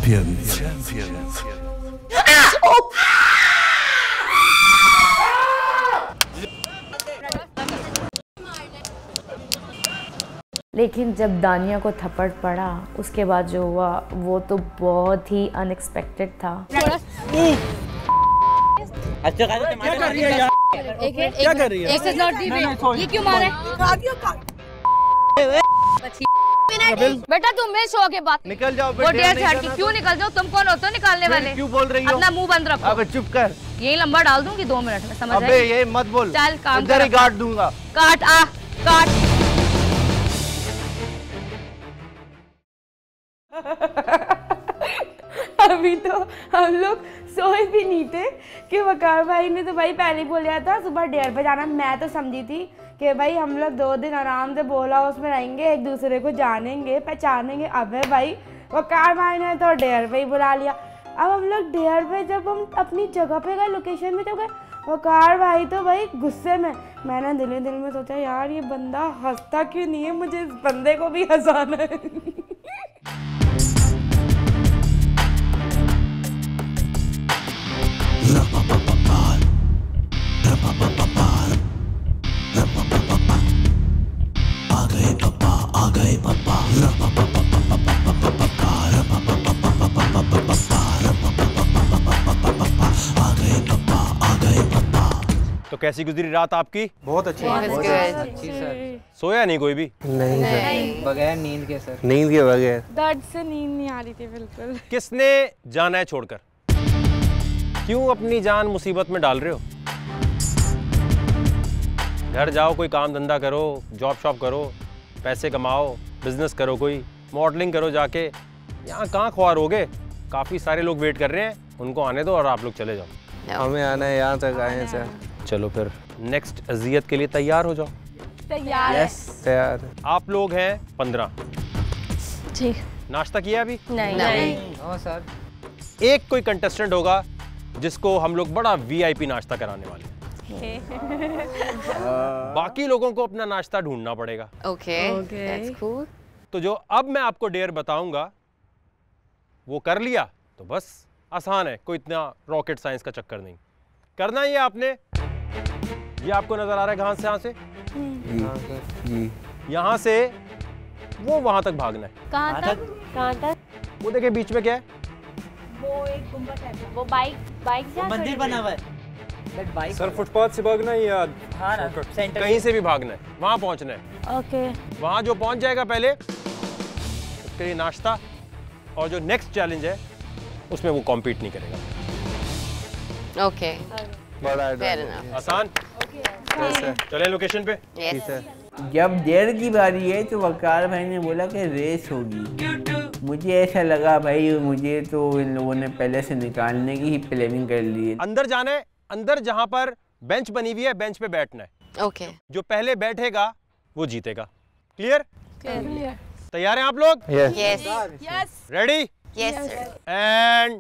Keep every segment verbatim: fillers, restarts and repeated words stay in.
Champions. लेकिन जब दानिया को थप्पड़ पड़ा उसके बाद जो हुआ वो तो बहुत ही अनएक्सपेक्टेड था। अच्छा क्या कर रही है यार? एक एक क्या कर रही है? एक से लौट दी ये क्यों मारे? बेटा तुम मेरे शो के बाद निकल जाओ। वो डेढ़ छाड़ के क्यों निकल जाओ? तुम कौन होते हो निकालने वाले? क्यों बोल रही हो? अपना मुंह बंद रखो। अबे चुप कर। यही लंबा डाल दूंगी दो मिनट में, समझ अबे ये मत बोल। चल काम इधर ही काट दूंगा। काट आ काट। अभी तो हम लोग सोए भी नहीं थे कि वकार भाई ने तो भाई पहले ही बोला था सुबह डेढ़ बजे जाना। मैं तो समझी थी कि भाई हम लोग दो दिन आराम से बोला उसमें रहेंगे, एक दूसरे को जानेंगे पहचानेंगे। अबे भाई वकार भाई ने तो डेढ़ पे ही बुला लिया। अब हम लोग डेढ़ पे जब हम अपनी जगह पे गए, लोकेशन में जब गए, वकार भाई तो भाई गुस्से में। मैंने दिल दिल में सोचा यार ये बंदा हंसता क्यों नहीं है, मुझे इस बंदे को भी हंसाना है। आ गए पप्पा, आ गए पप्पा। आ गए पप्पा, आ गए पप्पा। तो कैसी गुजरी रात आपकी? बहुत अच्छी अच्छी सर। सोया नहीं कोई भी? नहीं सर, बगैर नींद के सर। नींद के बगैर दर्द से नींद नहीं आ रही थी बिल्कुल। किसने जाना है छोड़कर? क्यों अपनी जान मुसीबत में डाल रहे हो? घर जाओ, कोई काम धंधा करो, जॉब शॉप करो, पैसे कमाओ, बिजनेस करो, कोई मॉडलिंग करो जाके। यहाँ कहाँ ख्वार होगे? काफ़ी सारे लोग वेट कर रहे हैं, उनको आने दो और आप लोग चले जाओ। हमें आना है, यहाँ तक आए हैं सर। चलो फिर नेक्स्ट अजियत के लिए तैयार हो जाओ। तैयार है। यस तैयार है। आप लोग हैं पंद्रह। ठीक। नाश्ता किया अभी? नहीं नहीं हाँ सर। एक कोई कंटेस्टेंट होगा जिसको हम लोग बड़ा वीआईपी नाश्ता कराने वाले हैं। बाकी लोगों को अपना नाश्ता ढूंढना पड़ेगा। Okay that's cool. तो जो अब मैं आपको डेयर बताऊंगा वो कर लिया तो बस आसान है, कोई इतना रॉकेट साइंस का चक्कर नहीं। करना ही है आपने, ये आपको नजर आ रहा है कहां से? यहाँ से जी। यहाँ से वो वहां तक भागना है। कहाँ तक? कहाँ तक? वो देखिए बीच में क्या है? वो एक गुंबद है, वो बाइक बाइक जा मंदिर बना हुआ है। बाइक सर फुटपाथ से भागना है या सेंटर कहीं से भी भागना है? वहां पहुंचना है। ओके। वहां जो पहुंच जाएगा पहले उसके लिए नाश्ता, और जो नेक्स्ट चैलेंज है उसमें वो कॉम्पीट नहीं करेगा। ओके बड़ा फेयर इनफ। आसान? चले लोकेशन पे। यस। जब डेढ़ की बारी है तो वकार भाई ने बोला कि रेस होगी। मुझे ऐसा लगा भाई मुझे तो इन लोगों ने पहले से निकालने की ही प्लानिंग कर ली है। अंदर जाना है, अंदर जहां पर बेंच बनी हुई है बेंच पे बैठना है। ओके। जो पहले बैठेगा वो जीतेगा। क्लियर? क्लियर। तैयार हैं आप लोग? Yes yes ready? Yes sir. And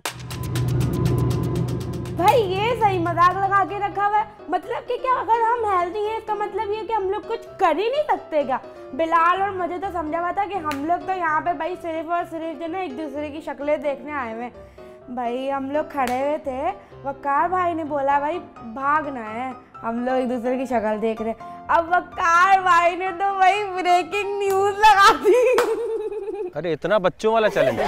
भाई ये सही मजाक लगा के रखा हुआ है। मतलब कि क्या अगर हम हेल्दी हैं इसका मतलब ये कि हम लोग कुछ कर ही नहीं सकते क्या? बिलाल और मुझे तो समझा हुआ था कि हम लोग तो यहाँ पे भाई सिर्फ और सिर्फ जो ना एक दूसरे की शक्लें देखने आए हुए। भाई हम लोग खड़े हुए थे, वकार भाई ने बोला भाई भागना है, हम लोग एक दूसरे की शक्ल देख रहे। अब वकार भाई ने तो भाई ब्रेकिंग न्यूज लगा दी। अरे इतना बच्चों वाला चैलेंज।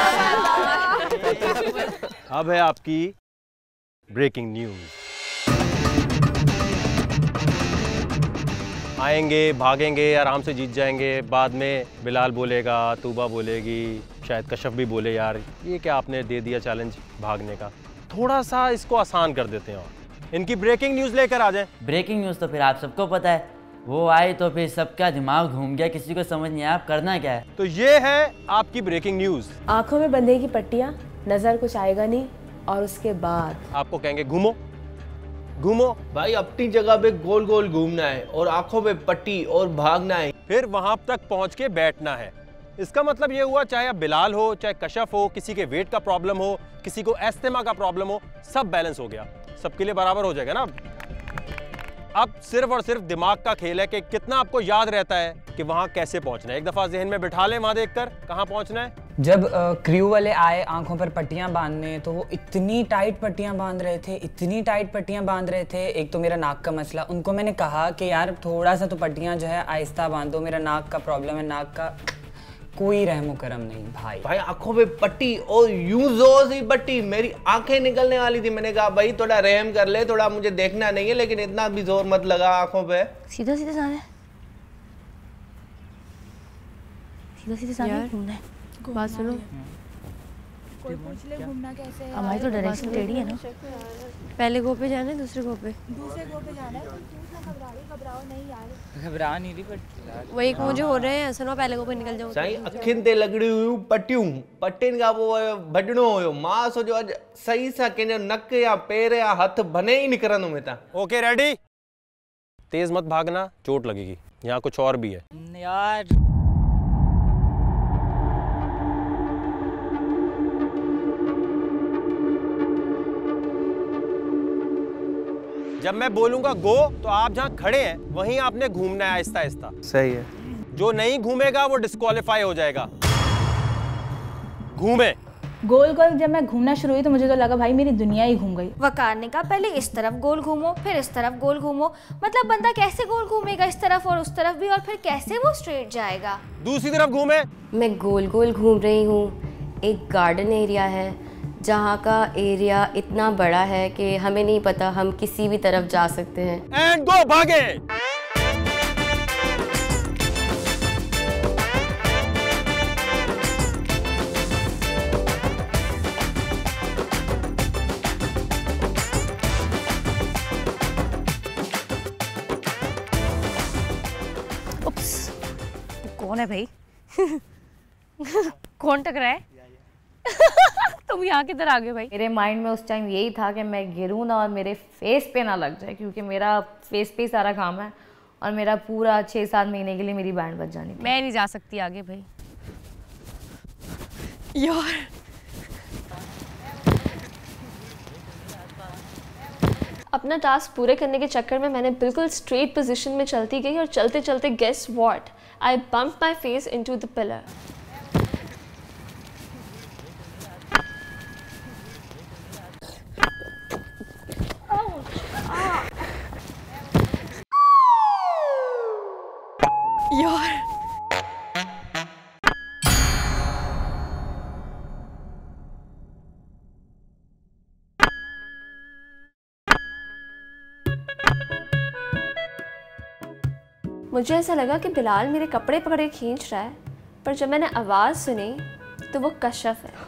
अब है आपकी ब्रेकिंग न्यूज। आएंगे, भागेंगे, आराम से जीत जाएंगे, बाद में बिलाल बोलेगा, तूबा बोलेगी, शायद कशफ भी बोले यार ये क्या आपने दे दिया चैलेंज भागने का। थोड़ा सा इसको आसान कर देते हैं और इनकी ब्रेकिंग न्यूज लेकर आ जाएं। ब्रेकिंग न्यूज़ तो फिर आप सबको पता है, वो आए तो फिर सबका दिमाग घूम गया, किसी को समझ नहीं आया आप करना क्या है। तो ये है आपकी ब्रेकिंग न्यूज। आंखों में बंधेगी पट्टियां, नजर कुछ आएगा नहीं, और उसके बाद आपको कहेंगे घूमो घूमो। भाई अपनी जगह पे गोल गोल घूमना है और आंखों पे पट्टी और भागना है, फिर वहां तक पहुंच के बैठना है। इसका मतलब ये हुआ चाहे अब बिलाल हो, चाहे कशफ हो, किसी के वेट का प्रॉब्लम हो, किसी को एस्थमा का प्रॉब्लम हो, सब बैलेंस हो गया, सबके लिए बराबर हो जाएगा ना। अब सिर्फ और सिर्फ दिमाग का खेल है कि कितना आपको याद रहता है कि वहां कैसे पहुंचना है। एक दफा जहन में बिठा लें वहां देखकर कहां पहुंचना है। जब क्रू वाले आए आंखों पर पट्टियां बांधने, तो वो इतनी टाइट पट्टियां बांध रहे थे, इतनी टाइट पट्टियां बांध रहे थे। एक तो मेरा नाक का मसला, उनको मैंने कहा कि यार थोड़ा सा तो पट्टियां जो है आहिस्ता बांधो, मेरा नाक का प्रॉब्लम है। नाक का कोई रहमो करम नहीं भाई। भाई आंखों पे पट्टी और यूं जोर से पट्टी, मेरी आंखें निकलने वाली थी। मैंने कहा भाई थोड़ा रहम कर ले, थोड़ा मुझे देखना नहीं है, लेकिन इतना भी जोर मत लगा आंखों पे। सीधा सीधा जाना है, सीधा सीधा जाना है, घूमना है। बात सुनो, कोई पूछ ले घूमना कैसे है। हमारी तो डायरेक्शन टेढ़ी है ना। पहले गो पे जाना है, दूसरे गो पे दूसरे गो पे जाना है। घबराओ घबराओ नहीं यार, घबरा नहीं रही बट वही मुझे हो रहे हैं ऐसा ना, पहले गो पे निकल जाओ। सही अखिन ते लगड़ी हुई पट्टियों पट्टिन का वो भडणो होयो मां सो जो अज सही सा के नक या पैर या हाथ बने ही निकरन में था। ओके रेडी, तेज मत भागना, चोट लगेगी। यहाँ कुछ और भी है यार। जब मैं बोलूंगा गो तो आप जहाँ खड़े हैं वहीं आपने घूमना है आहिस्ता आहिस्ता। सही है। जो नहीं घूमेगा वो डिस्क्वालीफाई हो जाएगा। घूमे। गोल गोल जब मैं घूमना शुरू हुई तो मुझे तो लगा भाई मेरी दुनिया ही घूम गई। वकार ने कहा पहले इस तरफ गोल घूमो, फिर इस तरफ गोल घूमो। मतलब बंदा कैसे गोल घूमेगा इस तरफ और उस तरफ भी, और फिर कैसे वो स्ट्रेट जाएगा। दूसरी तरफ घूमे। मैं गोल गोल घूम रही हूँ। एक गार्डन एरिया है जहाँ का एरिया इतना बड़ा है कि हमें नहीं पता हम किसी भी तरफ जा सकते हैं। एंड गो, भागे। उप्स, कौन है भाई? कौन टकरा है? तुम यहाँ किधर आ गए भाई? मेरे माइंड में उस टाइम यही था कि मैं गिरूँ ना और मेरे फेस पे ना लग जाए, क्योंकि मेरा फेस पे ही सारा काम है और मेरा पूरा छः सात महीने के लिए मेरी बैंड बच जानी थी। मैं नहीं जा सकती आगे भाई यार। अपना टास्क पूरे करने के चक्कर में मैंने बिल्कुल स्ट्रेट पोजीशन में चलती गई और चलते चलते guess what, I bump my face into the pillar. यार मुझे ऐसा लगा कि बिलाल मेरे कपड़े पकड़े खींच रहा है, पर जब मैंने आवाज़ सुनी तो वो कशफ है।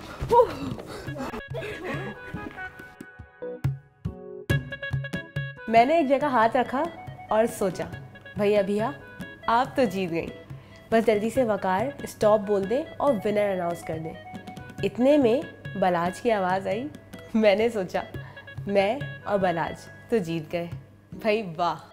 मैंने एक जगह हाथ रखा और सोचा भैया भैया आप तो जीत गई, बस जल्दी से वकार स्टॉप बोल दे और विनर अनाउंस कर दे। इतने में बलाज की आवाज़ आई। मैंने सोचा मैं और बलाज तो जीत गए। भाई वाह।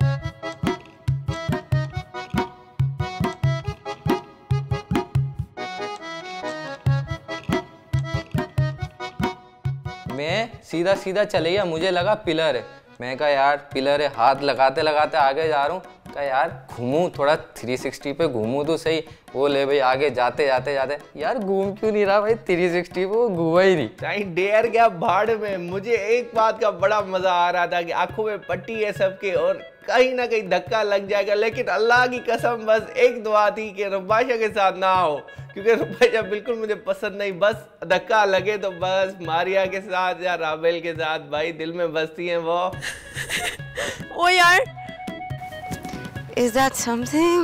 मैं सीधा सीधा चले गया, मुझे लगा पिलर है। मैं कहा यार पिलर है, हाथ लगाते लगाते आगे जा रहा हूँ। कहा यार घूमूं थोड़ा तीन सौ साठ पे घूमूं तो सही। वो ले भाई आगे जाते जाते जाते यार घूम क्यों नहीं रहा भाई, तीन सौ साठ पे वो घूमा ही नहीं। चाहे डेयर गया भाड़ में। मुझे एक बात का बड़ा मजा आ रहा था कि आंखों में पट्टी है सबके और कहीं ना कहीं धक्का लग जाएगा, लेकिन अल्लाह की कसम बस एक दुआ थी कि रुबाशा के साथ ना हो, क्योंकि रुबाशा बिल्कुल मुझे पसंद नहीं। बस धक्का लगे तो बस मारिया के साथ या राबेल के साथ भाई दिल में बसती हैं वो। ओ यार, Is that something?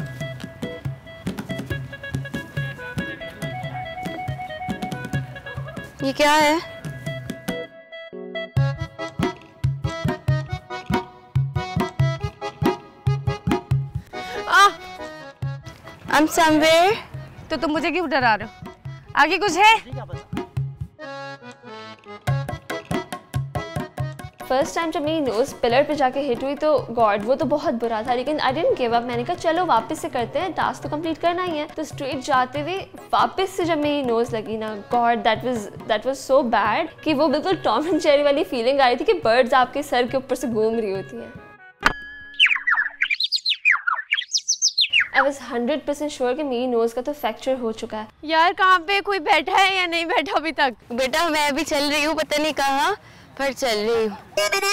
ये क्या है? आ, I'm somewhere. तो तुम मुझे क्यों डरा रहे हो? आगे कुछ है? फर्स्ट टाइम जब मेरी नोज पिलर पे जाके हिट हुई तो गॉड वो तो बहुत बुरा था, लेकिन आई डिडंट गिव अप। मैंने कहा चलो वापस से करते हैं, टास्क तो कंप्लीट करना ही है। तो स्ट्रेट जाते हुए वापस से जब मेरी नोज लगी ना, god that was that was so bad कि वो बिल्कुल टॉम एंड जेरी वाली फीलिंग आ रही थी कि बर्ड्स आपके सर के ऊपर से घूम रही होती हैं। I was hundred percent sure कि मेरी नोज़ का तो फ्रैक्चर हो चुका है। यार कहाँ पे कोई बैठा है या नहीं बैठा अभी तक? बेटा मैं भी चल रही हूँ, पता नहीं कहाँ पर चल रही हूँ।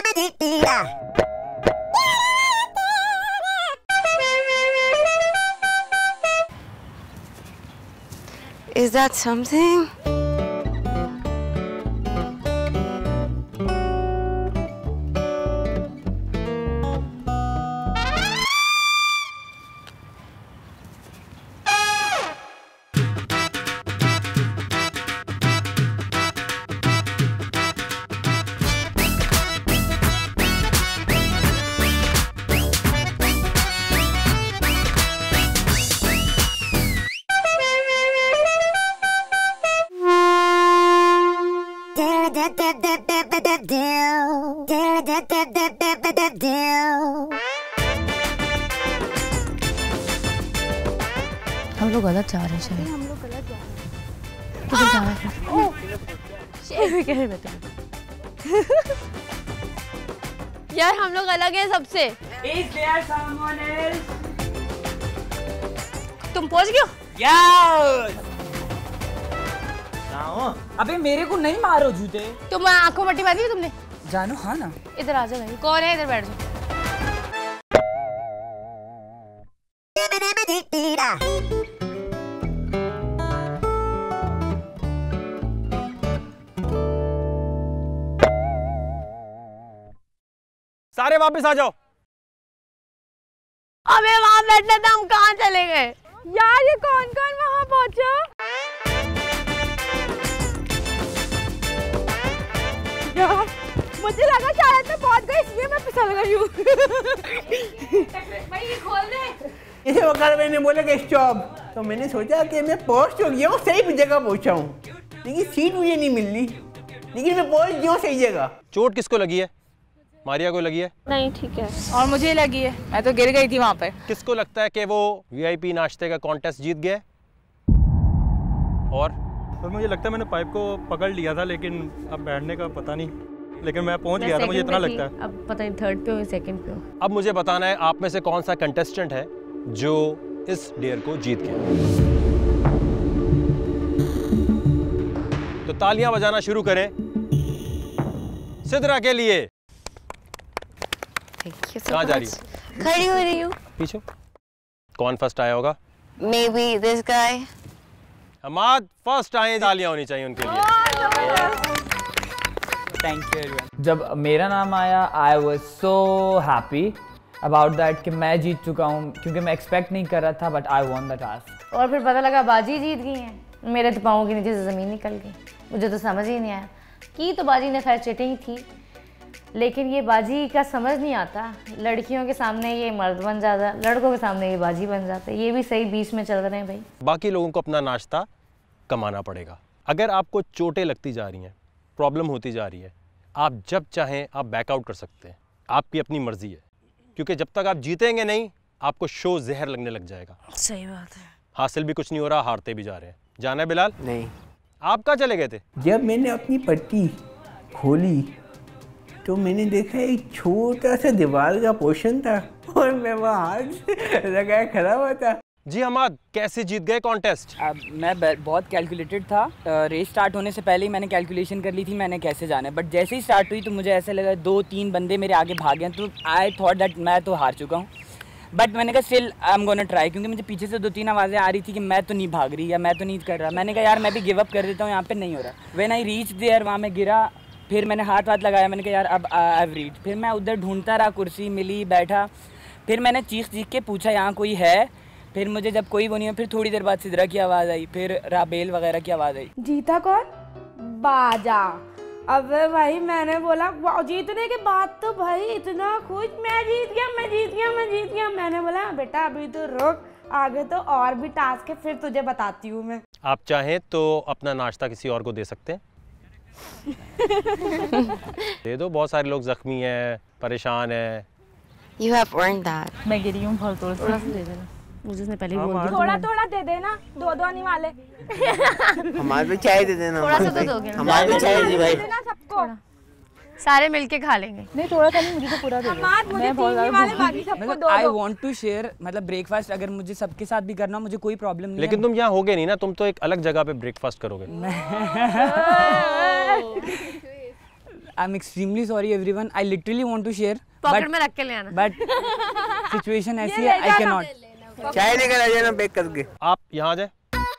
Is that something? हम लोग गलत जा रहे हैं शायद। हम लोग गलत जा रहे हैं। किधर जा रहे हैं? ओह, कह रहे बता। यार हम लोग अलग हैं सबसे। Is there someone else? तुम पहुंच गए हो? Yes! अबे मेरे को नहीं मारो जूते। तुम आंखों मट्टी बांधी है तुमने? जानू हाँ ना। इधर आ जाओ भाई। कौन है? इधर बैठ जाओ। सारे वापस आ जाओ। अबे वहां बैठना था, हम कहाँ चले गए? यार ये कौन कौन वहां पहुंचा? यार मुझे लगा शायद मैं पहुंच गई इसलिए मैं फिसल गई हूँ। भाई ये खोल दे। इसे वकार भाई ने बोला कि स्टॉप, तो मैंने सोचा कि मैं पहुंच तो गया हूँ, सही जगह पहुंचा हूँ, लेकिन सीट मुझे नहीं मिल रही, लेकिन मैं पहुंच गया हूँ सही जगह। चोट किसको लगी है? मारिया को लगी है? नहीं ठीक है। और मुझे लगी है, मैं तो गिर गई थी वहाँ पे। किसको लगता है कि वो वीआईपी नाश्ते का कॉन्टेस्ट जीत गए? और और मुझे लगता है मैंने पाइप को पकड़ लिया था, लेकिन अब बैठने का पता नहीं, लेकिन मैं पहुंच गया था, मुझे इतना लगता है। अब पता नहीं थर्ड पे हो सेकंड पे हो। अब मुझे बताना है आप में से कौन सा कंटेस्टेंट है जो इस डेयर को जीत गया। तो तालियां बजाना शुरू करें सिद्रा के लिए। कहाँ जा रही हो? खड़ी हो रही हूँ। पीछे। कौन फर्स्ट आया होगा? Maybe this guy. Hamad first आए, तालियां होनी चाहिए उनके लिए। Thank you everyone. जब मेरा नाम आया I was so happy about that कि मैं जीत चुका हूँ, क्योंकि मैं एक्सपेक्ट नहीं कर रहा था, but I won the task. और फिर पता लगा बाजी जीत गई हैं। मेरे तो पाँवों के नीचे से ज़मीन निकल गई। मुझे तो समझ ही नहीं आया कि तो बाजी ने खैर चिटिंग थी, लेकिन ये बाजी का समझ नहीं आता। लड़कियों के सामने ये मर्द बन जाता, लड़कों के सामने ये बाजी बन जाता। ये भी सही बीच में चल रहे हैं भाई। बाकी लोगों को अपना नाश्ता कमाना पड़ेगा। अगर आपको चोटें लगती जा रही हैं, प्रॉब्लम होती जा रही है, आप जब चाहें आप बैकआउट कर सकते हैं। आपकी अपनी मर्जी है, क्योंकि जब तक आप जीतेंगे नहीं आपको शो जहर लगने लग जाएगा। सही बात है। हासिल भी कुछ नहीं हो रहा, हारते भी जा रहे हैं। जाना है बिलाल? नहीं। आप कहाँ चले गए थे? जब मैंने अपनी पट्टी खोली तो मैंने देखा एक छोटा सा दीवार का पोर्शन था और मैं वहाँ हाथ लगाए खड़ा हुआ था। जी हमाद, कैसे जीत गए कॉन्टेस्ट? मैं बहुत कैलकुलेटेड था। रेस स्टार्ट होने से पहले ही मैंने कैलकुलेशन कर ली थी मैंने कैसे जाना है, बट जैसे ही स्टार्ट हुई तो मुझे ऐसा लगा दो तीन बंदे मेरे आगे भागे हैं, तो आई थॉट दैट मैं तो हार चुका हूँ। बट मैंने कहा still I am gonna try, क्योंकि मुझे पीछे से दो तीन आवाज़ें आ रही थी कि मैं तो नहीं भाग रही या मैं तो नहीं कर रहा। मैंने कहा यार मैं भी गिव अप कर देता हूँ, यहाँ पे नहीं हो रहा। व्हेन आई रीच देयर, वहाँ मैं गिरा, फिर मैंने हाथ हाथ लगाया, मैंने कहा यार अब आई हैव रीच। फिर मैं उधर ढूंढता रहा, कुर्सी मिली, बैठा, फिर मैंने चीख चीख के पूछा यहाँ कोई है। फिर मुझे जब कोई वो नहीं है, फिर थोड़ी देर बाद सिद्रा की आवाज़ आई, फिर राबेल वगैरह की आवाज़ आई। जीता कौन? बाजा। अबे भाई मैंने बोला जीतने के बाद तो भाई इतना खुश, मैं जीत गया मैं जीत गया मैं जीत गया। मैंने बोला बेटा अभी तो रुक, आगे तो और भी टास्क है, फिर तुझे बताती हूँ मैं। आप चाहें तो अपना नाश्ता किसी और को दे सकते हैं। दे दो, बहुत सारे लोग जख्मी हैं, परेशान हैं। You have earned that. मैं गिरी हूँ बहुत, थोड़ा सा दे देना मुझे, उसने पहले ही बोल दिया। थोड़ा थोड़ा दे देना, दो दो आने वाले। हमारे भी चाय दे देना। थोड़ा सा तो दोगे ना? हमारे भी चाय दी भाई। देना सबको। सारे मिलके खा लेंगे। नहीं थोड़ा सा नहीं, मुझे तो पूरा दे दो। मैं बहुत ज़्यादा आई वांट टू शेयर, मतलब ब्रेकफास्ट अगर मुझे सबके साथ भी करना मुझे कोई प्रॉब्लम नहीं। लेकिन तुम यहाँ होगे नहीं ना, तुम तो एक अलग जगह पे ब्रेकफास्ट करोगे। I am extremely sorry everyone, I literally want to share, pocket में रख के ले आना। बट सिचुएशन ऐसी है, आई कैन नॉट। चाय लेकर आ जाना पैक करके। आप यहाँ आ जाए।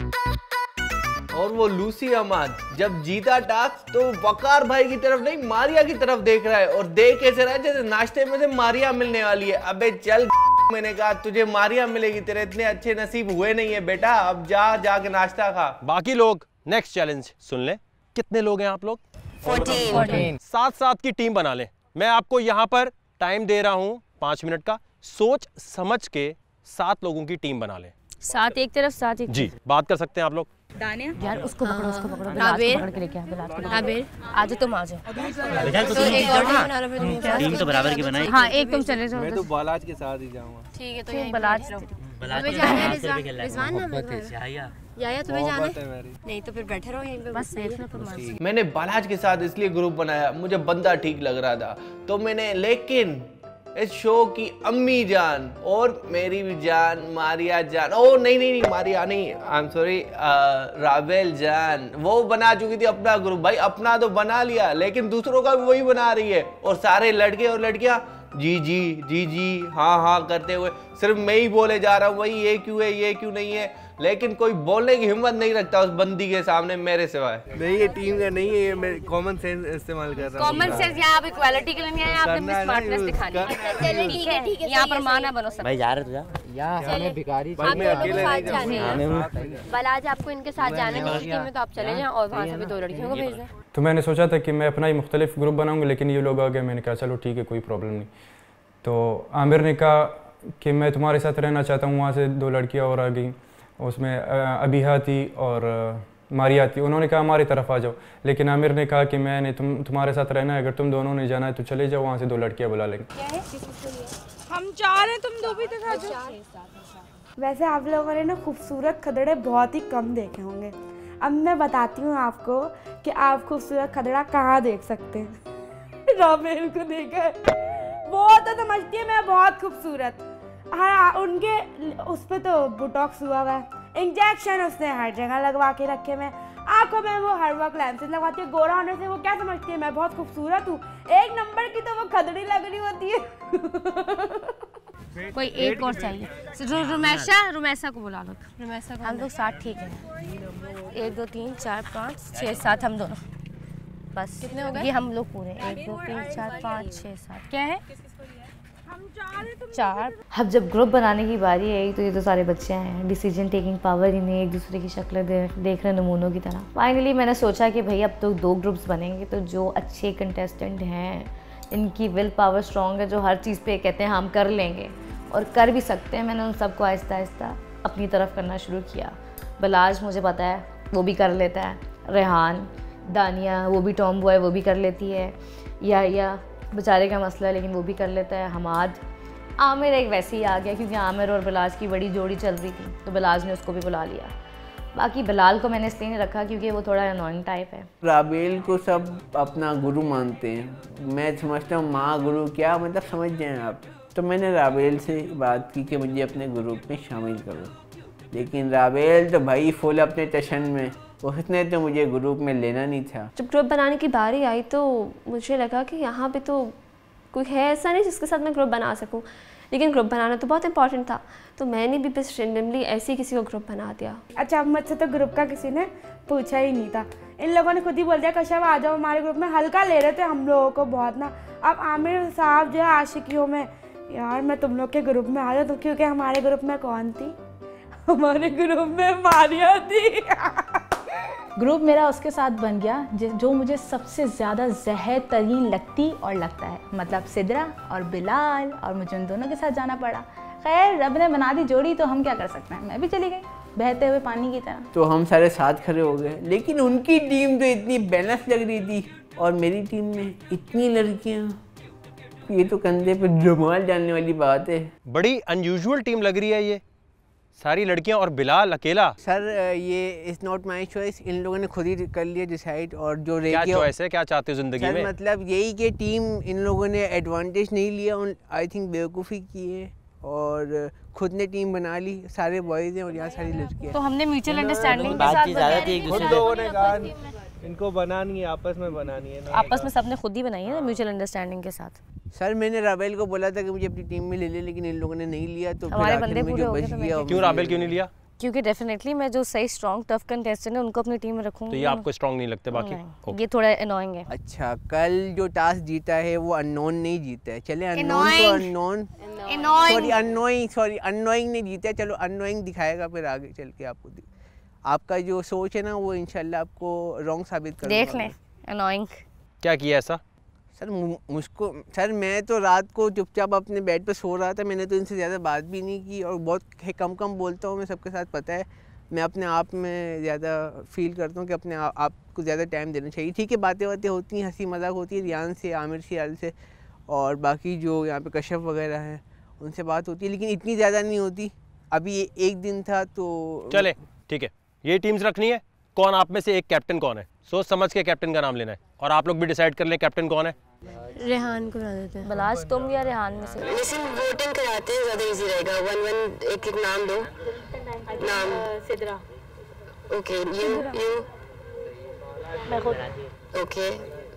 और वो लूसी अहमद जब जीता टास्क तो वकार भाई की तरफ नहीं मारिया की तरफ देख रहा है, और देख कैसे रहा है जैसे नाश्ते में से मारिया मिलने वाली है। अबे चल, मैंने कहा तुझे मारिया मिलेगी, तेरे इतने अच्छे नसीब हुए नहीं है बेटा, अब जा जाके नाश्ता खा। बाकी लोग नेक्स्ट चैलेंज सुन ले। कितने लोग हैं आप लोग? फोर्टीन। सात सात की टीम बना ले। मैं आपको यहाँ पर टाइम दे रहा हूँ पाँच मिनट का, सोच समझ के सात लोगों की टीम बना ले। सात एक तरफ, सात एक जी, बात कर सकते हैं आप लोग। दानिया यार उसको पकड़ो, उसको पकड़ो, नाबिल पकड़ के लेके आ, बिलाल को। नाबिल आज तुम आ जाओ। तो एक और टीम बना रहा हूं, टीम तो बराबर की बनाई। हाँ एक तुम चले जाओ। मैं तो बालाज के साथ ही जाऊंगा। ठीक है, तो यहीं बलाज बलाज तुम्हें जाना है। रिजवान नाम है याया, याया तुम्हें जाना है? नहीं तो फिर बैठे रहो यहीं पे, बस सेफ ना तुम। मैंने बालाज के साथ इसलिए ग्रुप बनाया, मुझे बंदा ठीक लग रहा था तो मैंने, लेकिन इस शो की अम्मी जान और मेरी भी जान मारिया जान, ओ नहीं नहीं नहीं मारिया नहीं, आई एम सॉरी, रावेल जान, वो बना चुकी थी अपना ग्रुप। भाई अपना तो बना लिया, लेकिन दूसरों का भी वही बना रही है, और सारे लड़के और लड़कियां जी जी जी जी हाँ हाँ करते हुए सिर्फ मैं ही बोले जा रहा हूँ, वही ये क्यों है ये क्यों नहीं है, लेकिन कोई बोलने की हिम्मत नहीं रखता उस बंदी के सामने मेरे सिवाय। नहीं ये टीम का नहीं है, ये मैं कॉमन सेंस इस्तेमाल कर रहा हूँ। कॉमन सेंस यहाँ आप इक्वालिटी के लिए नहीं आए, आपने अपनी स्मार्टनेस दिखानी है। चलिए ठीक है ठीक है, यहाँ पर माना बनो सब। भाई जा रहे तुझा यहाँ हमें भिखारी आप दोनों को साथ जाने हैं। बलाज आपको इनके साथ जाना है मेरी टीम में, तो आप चले जाएं और वहाँ से भी दो लड़कियों को भेज दें। तो मैंने सोचा था कि मैं अपना ही मुख्तलिफ ग्रुप बनाऊंगा, लेकिन ये लोग आ गए। मैंने कहा चलो ठीक है कोई प्रॉब्लम नहीं। तो आमिर ने कहा कि मैं तुम्हारे साथ रहना चाहता हूँ, वहाँ से दो लड़कियाँ और आ गई, उसमें अबीहा थी और मारिया थी। उन्होंने कहा हमारी तरफ आ जाओ, लेकिन आमिर ने कहा कि मैंने तुम तुम्हारे साथ रहना है, अगर तुम दोनों ने जाना है तो चले जाओ, वहाँ से दो लड़कियाँ बुला लेंगे। हम चार हैं, तुम दो भी दिखा दो। वैसे आप लोगों ने ना खूबसूरत खदड़े बहुत ही कम देखे होंगे। अब मैं बताती हूँ आपको कि आप खूबसूरत खदड़ा कहाँ देख सकते हैं। रामेल को देखा है, वो तो समझती है मैं बहुत खूबसूरत। हाँ उनके उस पर तो बोटॉक्स हुआ हुआ है, इंजेक्शन उसने हर जगह लगवा के रखे मैं, आंखों में वो हर वक्त लेंसेज लगवाती है। गोरा होने से वो क्या समझती है मैं बहुत खूबसूरत हूँ, एक नंबर की तो वो खदड़ी लग रही होती है। कोई एक और चाहिए, रू, रुमैशा रुमैशा को बुला लो। रुमैशा को हम लोग सात ठीक है, एक दो तीन चार पाँच छः सात, हम दोनों बस। कितने हो गए? ये हम लोग पूरे, एक दो तीन चार पाँच छः सात। क्या है? चार। अब जब ग्रुप बनाने की बारी आई तो ये तो सारे बच्चे हैं, डिसीजन टेकिंग पावर ही नहीं, एक दूसरे की शक्लें दे, देख रहे नमूनों की तरह। फाइनली मैंने सोचा कि भाई अब तो दो ग्रुप्स बनेंगे, तो जो अच्छे कंटेस्टेंट हैं, इनकी विल पावर स्ट्रॉन्ग है, जो हर चीज़ पे कहते हैं हम कर लेंगे और कर भी सकते हैं, मैंने उन सबको आहिस्ता आहिस्ता अपनी तरफ करना शुरू किया। बलाज मुझे पता है वो भी कर लेता है, रेहान, दानिया वो भी टॉम बॉय वो भी कर लेती है, या या बेचारे का मसला है लेकिन वो भी कर लेता है, हमाद। आमिर एक वैसे ही आ गया क्योंकि आमिर और बिलाज की बड़ी जोड़ी चल रही थी, तो बिलाज ने उसको भी बुला लिया। बाकी बिलाल को मैंने इसलिए नहीं रखा क्योंकि वो थोड़ा अनोइंग टाइप है। राबेल को सब अपना गुरु मानते हैं, मैं समझता हूँ माँ गुरु क्या मतलब समझ जाएं आप। तो मैंने राबेल से बात की कि मुझे अपने ग्रुप में शामिल करो, लेकिन राबेल तो भाई फुल अपने टशन में, उसने तो मुझे ग्रुप में लेना नहीं था। जब ग्रुप बनाने की बारी आई तो मुझे लगा कि यहाँ पे तो कोई है ऐसा नहीं जिसके साथ मैं ग्रुप बना सकूँ, लेकिन ग्रुप बनाना तो बहुत इंपॉर्टेंट था, तो मैंने भी बस रेंडमली ऐसे ही किसी को ग्रुप बना दिया। अच्छा, मुझसे तो ग्रुप का किसी ने पूछा ही नहीं था, इन लोगों ने खुद ही बोल दिया कश्यप आ जाओ हमारे ग्रुप में। हल्का ले रहे थे हम लोगों को बहुत ना। अब आमिर साहब जो है आशिकियों में, यार मैं तुम लोग के ग्रुप में आ जाऊँ तो, क्योंकि हमारे ग्रुप में कौन थी? हमारे ग्रुप में मारिया थी। ग्रुप मेरा उसके साथ बन गया जो मुझे सबसे ज़्यादा जहर तरीन लगती और लगता है, मतलब सिद्रा और बिलाल, और मुझे उन दोनों के साथ जाना पड़ा। खैर रब ने बना दी जोड़ी तो हम क्या कर सकते हैं, मैं भी चली गई बहते हुए पानी की तरह। तो हम सारे साथ खड़े हो गए, लेकिन उनकी टीम तो इतनी बैलेंस लग रही थी और मेरी टीम में इतनी लड़कियाँ, ये तो कंधे पे रुमाल डालने वाली बात है। बड़ी अनयूजुअल टीम लग रही है ये, सारी लड़कियां और बिलाल अकेला? सर ये इज नॉट माई चॉइस, इन लोगों ने खुद ही कर लिया डिसाइड। और जो रह क्या गया चॉइस है, क्या चाहते हो जिंदगी में? मतलब यही कि टीम इन लोगों ने एडवांटेज नहीं लिया, आई थिंक बेवकूफ़ी की है और खुद ने टीम बना ली। सारे बॉयज हैं और यहाँ सारी लड़कियाँ। तो हमने म्यूचुअल अंडरस्टैंडिंग के साथ खुद लोगों ने कहा इनको बनानी है, आपस में बनानी है। आपस में सबने खुद ही बनाई है ना म्यूचुअल अंडरस्टैंडिंग के साथ। सर मैंने राबेल को बोला था कि मुझे अपनी टीम में ले ले, लेकिन इन लोगों ने नहीं लिया। तो हमारे बंदे पूरे हो गए तो मैं क्यों राबेल क्यों नहीं लिया? क्योंकि डेफिनेटली मैं जो सही स्ट्रॉन्ग टफ कंटेस्टेंट है उनको अपनी टीम में रखूंगी। तो ये आपको स्ट्रॉन्ग नहीं लगते बाकी? ये थोड़ा अनोइंग है। अच्छा, कल जो टास्क जीता है वो अननोन नहीं जीता है। चले अननोन तो unknown sorry annoying sorry annoying नहीं जीता है। चलो अननोइंग दिखाएगा फिर आगे चल के आपको। आपका जो सोच है ना वो इंशाल्लाह आपको रॉन्ग साबित कर देख लें। अनोइंग क्या किया ऐसा? सर मुझको सर मैं तो रात को चुपचाप अपने बेड पे सो रहा था। मैंने तो इनसे ज़्यादा बात भी नहीं की और बहुत कम कम बोलता हूँ मैं सबके साथ, पता है। मैं अपने आप में ज़्यादा फील करता हूँ कि अपने आप, आप को ज़्यादा टाइम देना चाहिए। ठीक है, बातें बातें होती हैं, हंसी मजाक होती है रियान से, आमिर सियाल से और बाकी जो यहाँ पे कश्यप वगैरह हैं उनसे बात होती है, लेकिन इतनी ज़्यादा नहीं होती। अभी एक दिन था तो चले ठीक है, ये टीम्स रखनी है। कौन आप में से एक कैप्टन कौन है? सोच समझ के कैप्टन का नाम लेना है और आप लोग भी डिसाइड कर लें कैप्टन कौन है। रेहान को बना देते हैं। बलाज तुम या रेहान में से? लेकिन वोटिंग कराते हैं ज़्यादा इजी रहेगा। वन वन एक एक नाम दो। नाम सिद्रा। ओके यू यू मैं खुद। Okay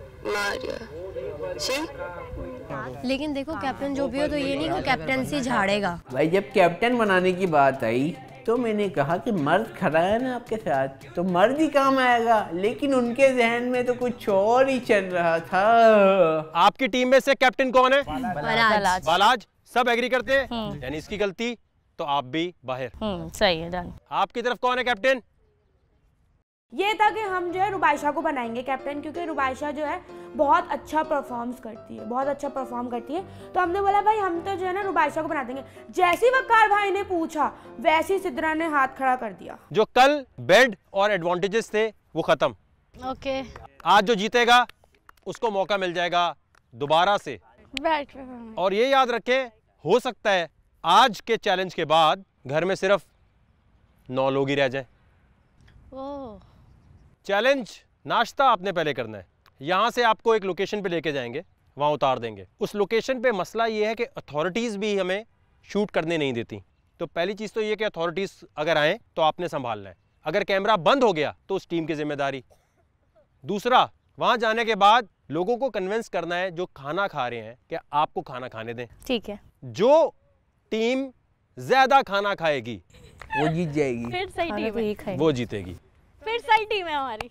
Maria she. लेकिन देखो कैप्टन जो भी हो तो ये नहीं कि कैप्टनसी झाड़ेगा। भाई जब कैप्टन बनाने की बात आई तो मैंने कहा कि मर्द खड़ा है ना आपके साथ तो मर्द ही काम आएगा, लेकिन उनके जहन में तो कुछ और ही चल रहा था। आपकी टीम में से कैप्टन कौन है? बलाज। बलाज। सब एग्री करते हैं, यानी इसकी गलती तो आप भी बाहर। सही है, डन। आपकी तरफ कौन है कैप्टन? ये था कि हम जो है रुबाइशा को बनाएंगे कैप्टन, क्योंकि रुबाइशा जो है बहुत अच्छा परफॉर्म्स करती है, बहुत अच्छा परफॉर्म करती है। तो हमने बोला भाई हम तो जो है ना रुबाइशा को बना देंगे। जैसे ही वकार भाई ने पूछा वैसे ही सिद्रा ने हाथ खड़ा कर दिया। जो कल बेड और एडवांटेजेस थे वो खत्म। ओके। आज जो जीतेगा उसको मौका मिल जाएगा दोबारा से। बैठ। और ये याद रखें, हो सकता है आज के चैलेंज के बाद घर में सिर्फ नौ लोग ही रह जाएं। ओह। चैलेंज नाश्ता आपने पहले करना है। यहाँ से आपको एक लोकेशन पे लेके जाएंगे, वहाँ उतार देंगे। उस लोकेशन पे मसला ये है कि अथॉरिटीज़ भी हमें शूट करने नहीं देती। तो पहली चीज़ तो ये कि अथॉरिटीज़ अगर आएँ तो आपने संभालना है। अगर कैमरा बंद हो गया तो उस टीम की जिम्मेदारी। दूसरा, वहाँ जाने के बाद लोगों को कन्विंस करना है जो खाना खा रहे हैं कि आपको खाना खाने दें। ठीक है। जो टीम ज़्यादा खाना खाएगी वो जीत जाएगी। फिर सही टीम है, वो जीतेगी। फिर सही टीम है हमारी।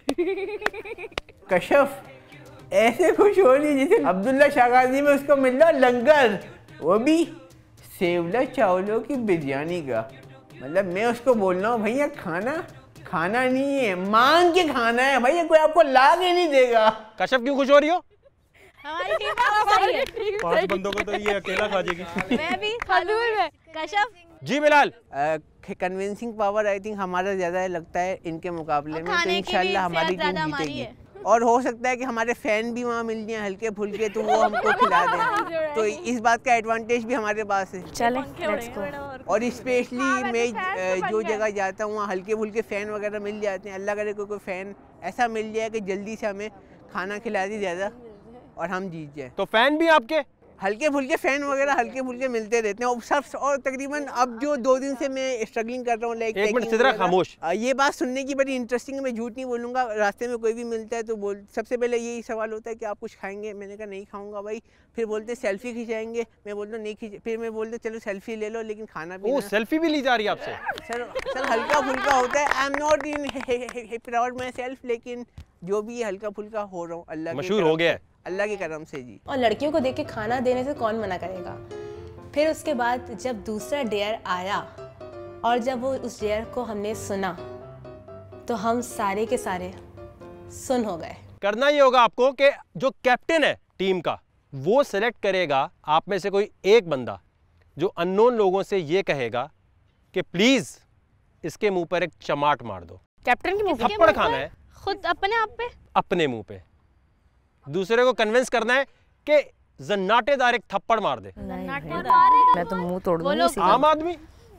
कश्यप ऐसे खुश हो रही जैसे अब्दुल्ला शागाजी में उसको मिल रहा लंगर, वो भी सेवला चावलों की बिरयानी का। मतलब मैं उसको बोल रहा हूँ भैया खाना खाना नहीं है, मांग के खाना है भैया, कोई आपको ला के नहीं देगा। कश्यप क्यों खुश हो रही हो? हमारी टीम सही है। पांच बंदों को तो ये अकेला खा जाएगी। मैं भी हजूर में। Kashyap ji Bilal. Convincing power I think हमारा ज़्यादा लगता है इनके मुकाबले में, तो इंशाल्लाह हमारी टीम जीतेगी। और हो सकता है कि हमारे फैन भी वहाँ मिल जाए हल्के फुल्के, तो वो हमको खिला दें। तो इस बात का एडवांटेज भी हमारे पास है। चलें, लेट्स गो। और स्पेशली मैं जो जगह जाता हूँ वहाँ हल्के फुल्के फ़ैन वगैरह मिल जाते हैं। अल्लाह करे कोई कोई फ़ैन ऐसा मिल जाए कि जल्दी से हमें खाना खिला दी ज़्यादा और हम जीत जाए। तो फ़ैन भी आपके हल्के फुल्के फ़ैन वगैरह हल्के फुल्के मिलते रहते हैं। और सब और तकरीबन अब जो दो दिन से मैं स्ट्रगलिंग कर रहा हूँ लाइक एक मिनट सिद्रा खामोश। ये बात सुनने की बड़ी इंटरेस्टिंग है, मैं झूठ नहीं बोलूँगा। रास्ते में कोई भी मिलता है तो बोल सबसे पहले यही सवाल होता है कि आप कुछ खाएंगे? मैंने कहा नहीं खाऊंगा भाई। फिर बोलते सेल्फी खिंचाएंगे, मैं बोलता हूँ नहीं खींच। फिर मैं बोलते चलो सेल्फी ले लो, लेकिन खाना भी। ओ सेल्फी भी ली जा रही है आपसे? सर सर हल्का फुल्का होता है। I am not in proud myself, लेकिन जो भी हल्का फुल्का हो रहा हूँ अल्लाह मशहूर हो गया है अल्लाह के करम से जी। और लड़कियों को देख के खाना देने से कौन मना करेगा। फिर उसके बाद जब दूसरा डेयर आया और जब वो उस डेयर को हमने सुना तो हम सारे के सारे सुन हो गए। करना ये होगा आपको कि जो कैप्टन है टीम का वो सिलेक्ट करेगा आप में से कोई एक बंदा जो अननोन लोगों से ये कहेगा कि प्लीज इसके मुंह पर एक चमाट मार दो। कैप्टन के मुंह पे थप्पड़ खाना है खुद अपने आप पे, अपने मुंह पे। दूसरे को कन्विंस करना है कि जन्नाटेदार एक थप्पड़ मार दे। मैं तो मुंह तोड़ दूंगी। आम आदमी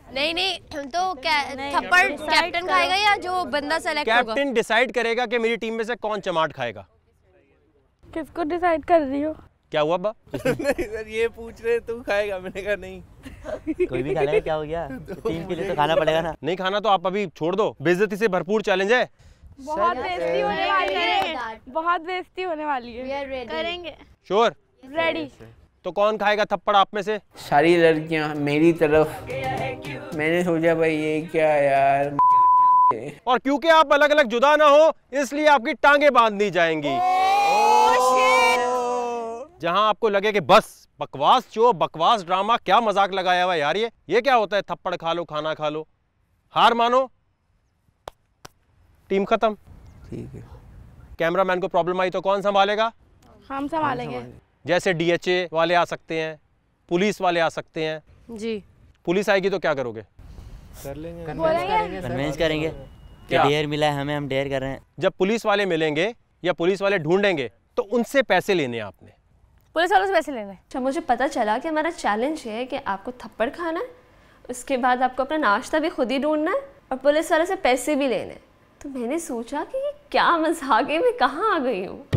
नहीं नहीं तो थप्पड़ कैप्टन खाएगा या जो बंदा सेलेक्ट होगा? कैप्टन डिसाइड करेगा कि मेरी टीम में से कौन चमाट खाएगा। किसको डिसाइड कर रही हो? क्या हुआ बा? नहीं सर ये पूछ रहे तू खाएगा, मैंने कहा नहीं। कोई भी खा लेगा, क्या हो गया? टीम के लिए तो खाना पड़ेगा ना। नहीं खाना तो आप अभी छोड़ दो, बेइज्जती से भरपूर चैलेंज है। बहुत बेइज्जती होने वाली है, बहुत बेइज्जती होने वाली है। करेंगे। श्योर? रेडी। तो कौन खाएगा थप्पड़ आप में से? सारी लड़कियां मेरी तरफ। मैंने सोचा भाई ये क्या यार, और क्योंकि आप अलग अलग जुदा ना हो इसलिए आपकी टांगे बांध दी जाएंगी। जहां आपको लगे कि बस बकवास शो, बकवास ड्रामा, क्या मजाक लगाया हुआ यार, ये ये क्या होता है? थप्पड़ खा लो, खाना खा लो, हार मानो, टीम खत्म। ठीक है। कैमरामैन को प्रॉब्लम आई तो कौन संभालेगा? हम संभालेंगे। जैसे डीएचए वाले आ सकते हैं, पुलिस वाले आ सकते हैं। जी। पुलिस आएगी तो क्या करोगे? कर लेंगे, कन्विंस करेंगे कि डेयर मिला है हमें, हम डेयर कर रहे हैं। जब पुलिस वाले मिलेंगे या पुलिस वाले ढूंढेंगे तो उनसे पैसे लेने आपने। पुलिस वालों से पैसे लेने? अच्छा, मुझे पता चला कि हमारा चैलेंज है कि आपको थप्पड़ खाना है, उसके बाद आपको अपना नाश्ता भी खुद ही ढूंढना है और पुलिस वाले से पैसे भी लेने हैं। तो मैंने सोचा कि ये क्या मजाक है, मैं कहाँ आ गई हूँ।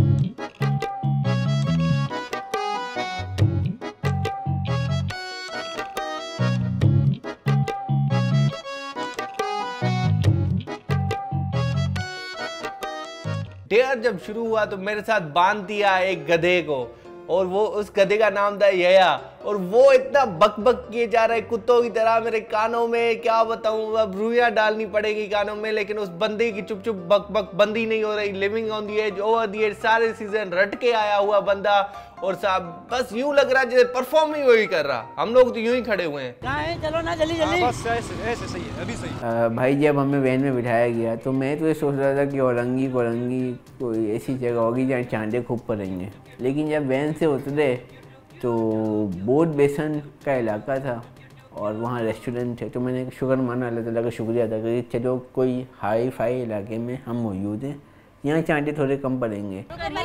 डेयर जब शुरू हुआ तो मेरे साथ बांध दिया एक गधे को, और वो उस गधे का नाम था यया, और वो इतना बक बक किए जा रहा है कुत्तों की तरह मेरे कानों में, क्या बताऊं, अब रुइयां डालनी पड़ेगी कानों में, लेकिन उस बंदे की चुप चुप बक बक बंदी नहीं हो रही। Living on the edge, over the edge, सारे सीजन रट के आया हुआ बंदा, और साहब बस यूं लग रहा है जैसे परफॉर्म ही वही कर रहा, हम लोग तो यूं ही खड़े हुए हैं। चलो ना जल्दी जल्दी। बस ऐसे ऐसे सही है, अभी सही है। आ, भाई जब हमें वैन में बिठाया गया तो मैं तो ये सोच रहा था कि औरंगी कोरंगी कोई ऐसी जगह होगी जहाँ चांदे खूब पड़ेंगे, लेकिन जब वैन से उतरे तो बोट बेसन का इलाका था और वहाँ रेस्टोरेंट थे, तो मैंने शुक्र माना, अल्लाह ताला का शुक्रिया अदा कि चलो कोई हाई फाई इलाके में हम मौजूद हैं, यहाँ चांदे थोड़े कम पड़ेंगे।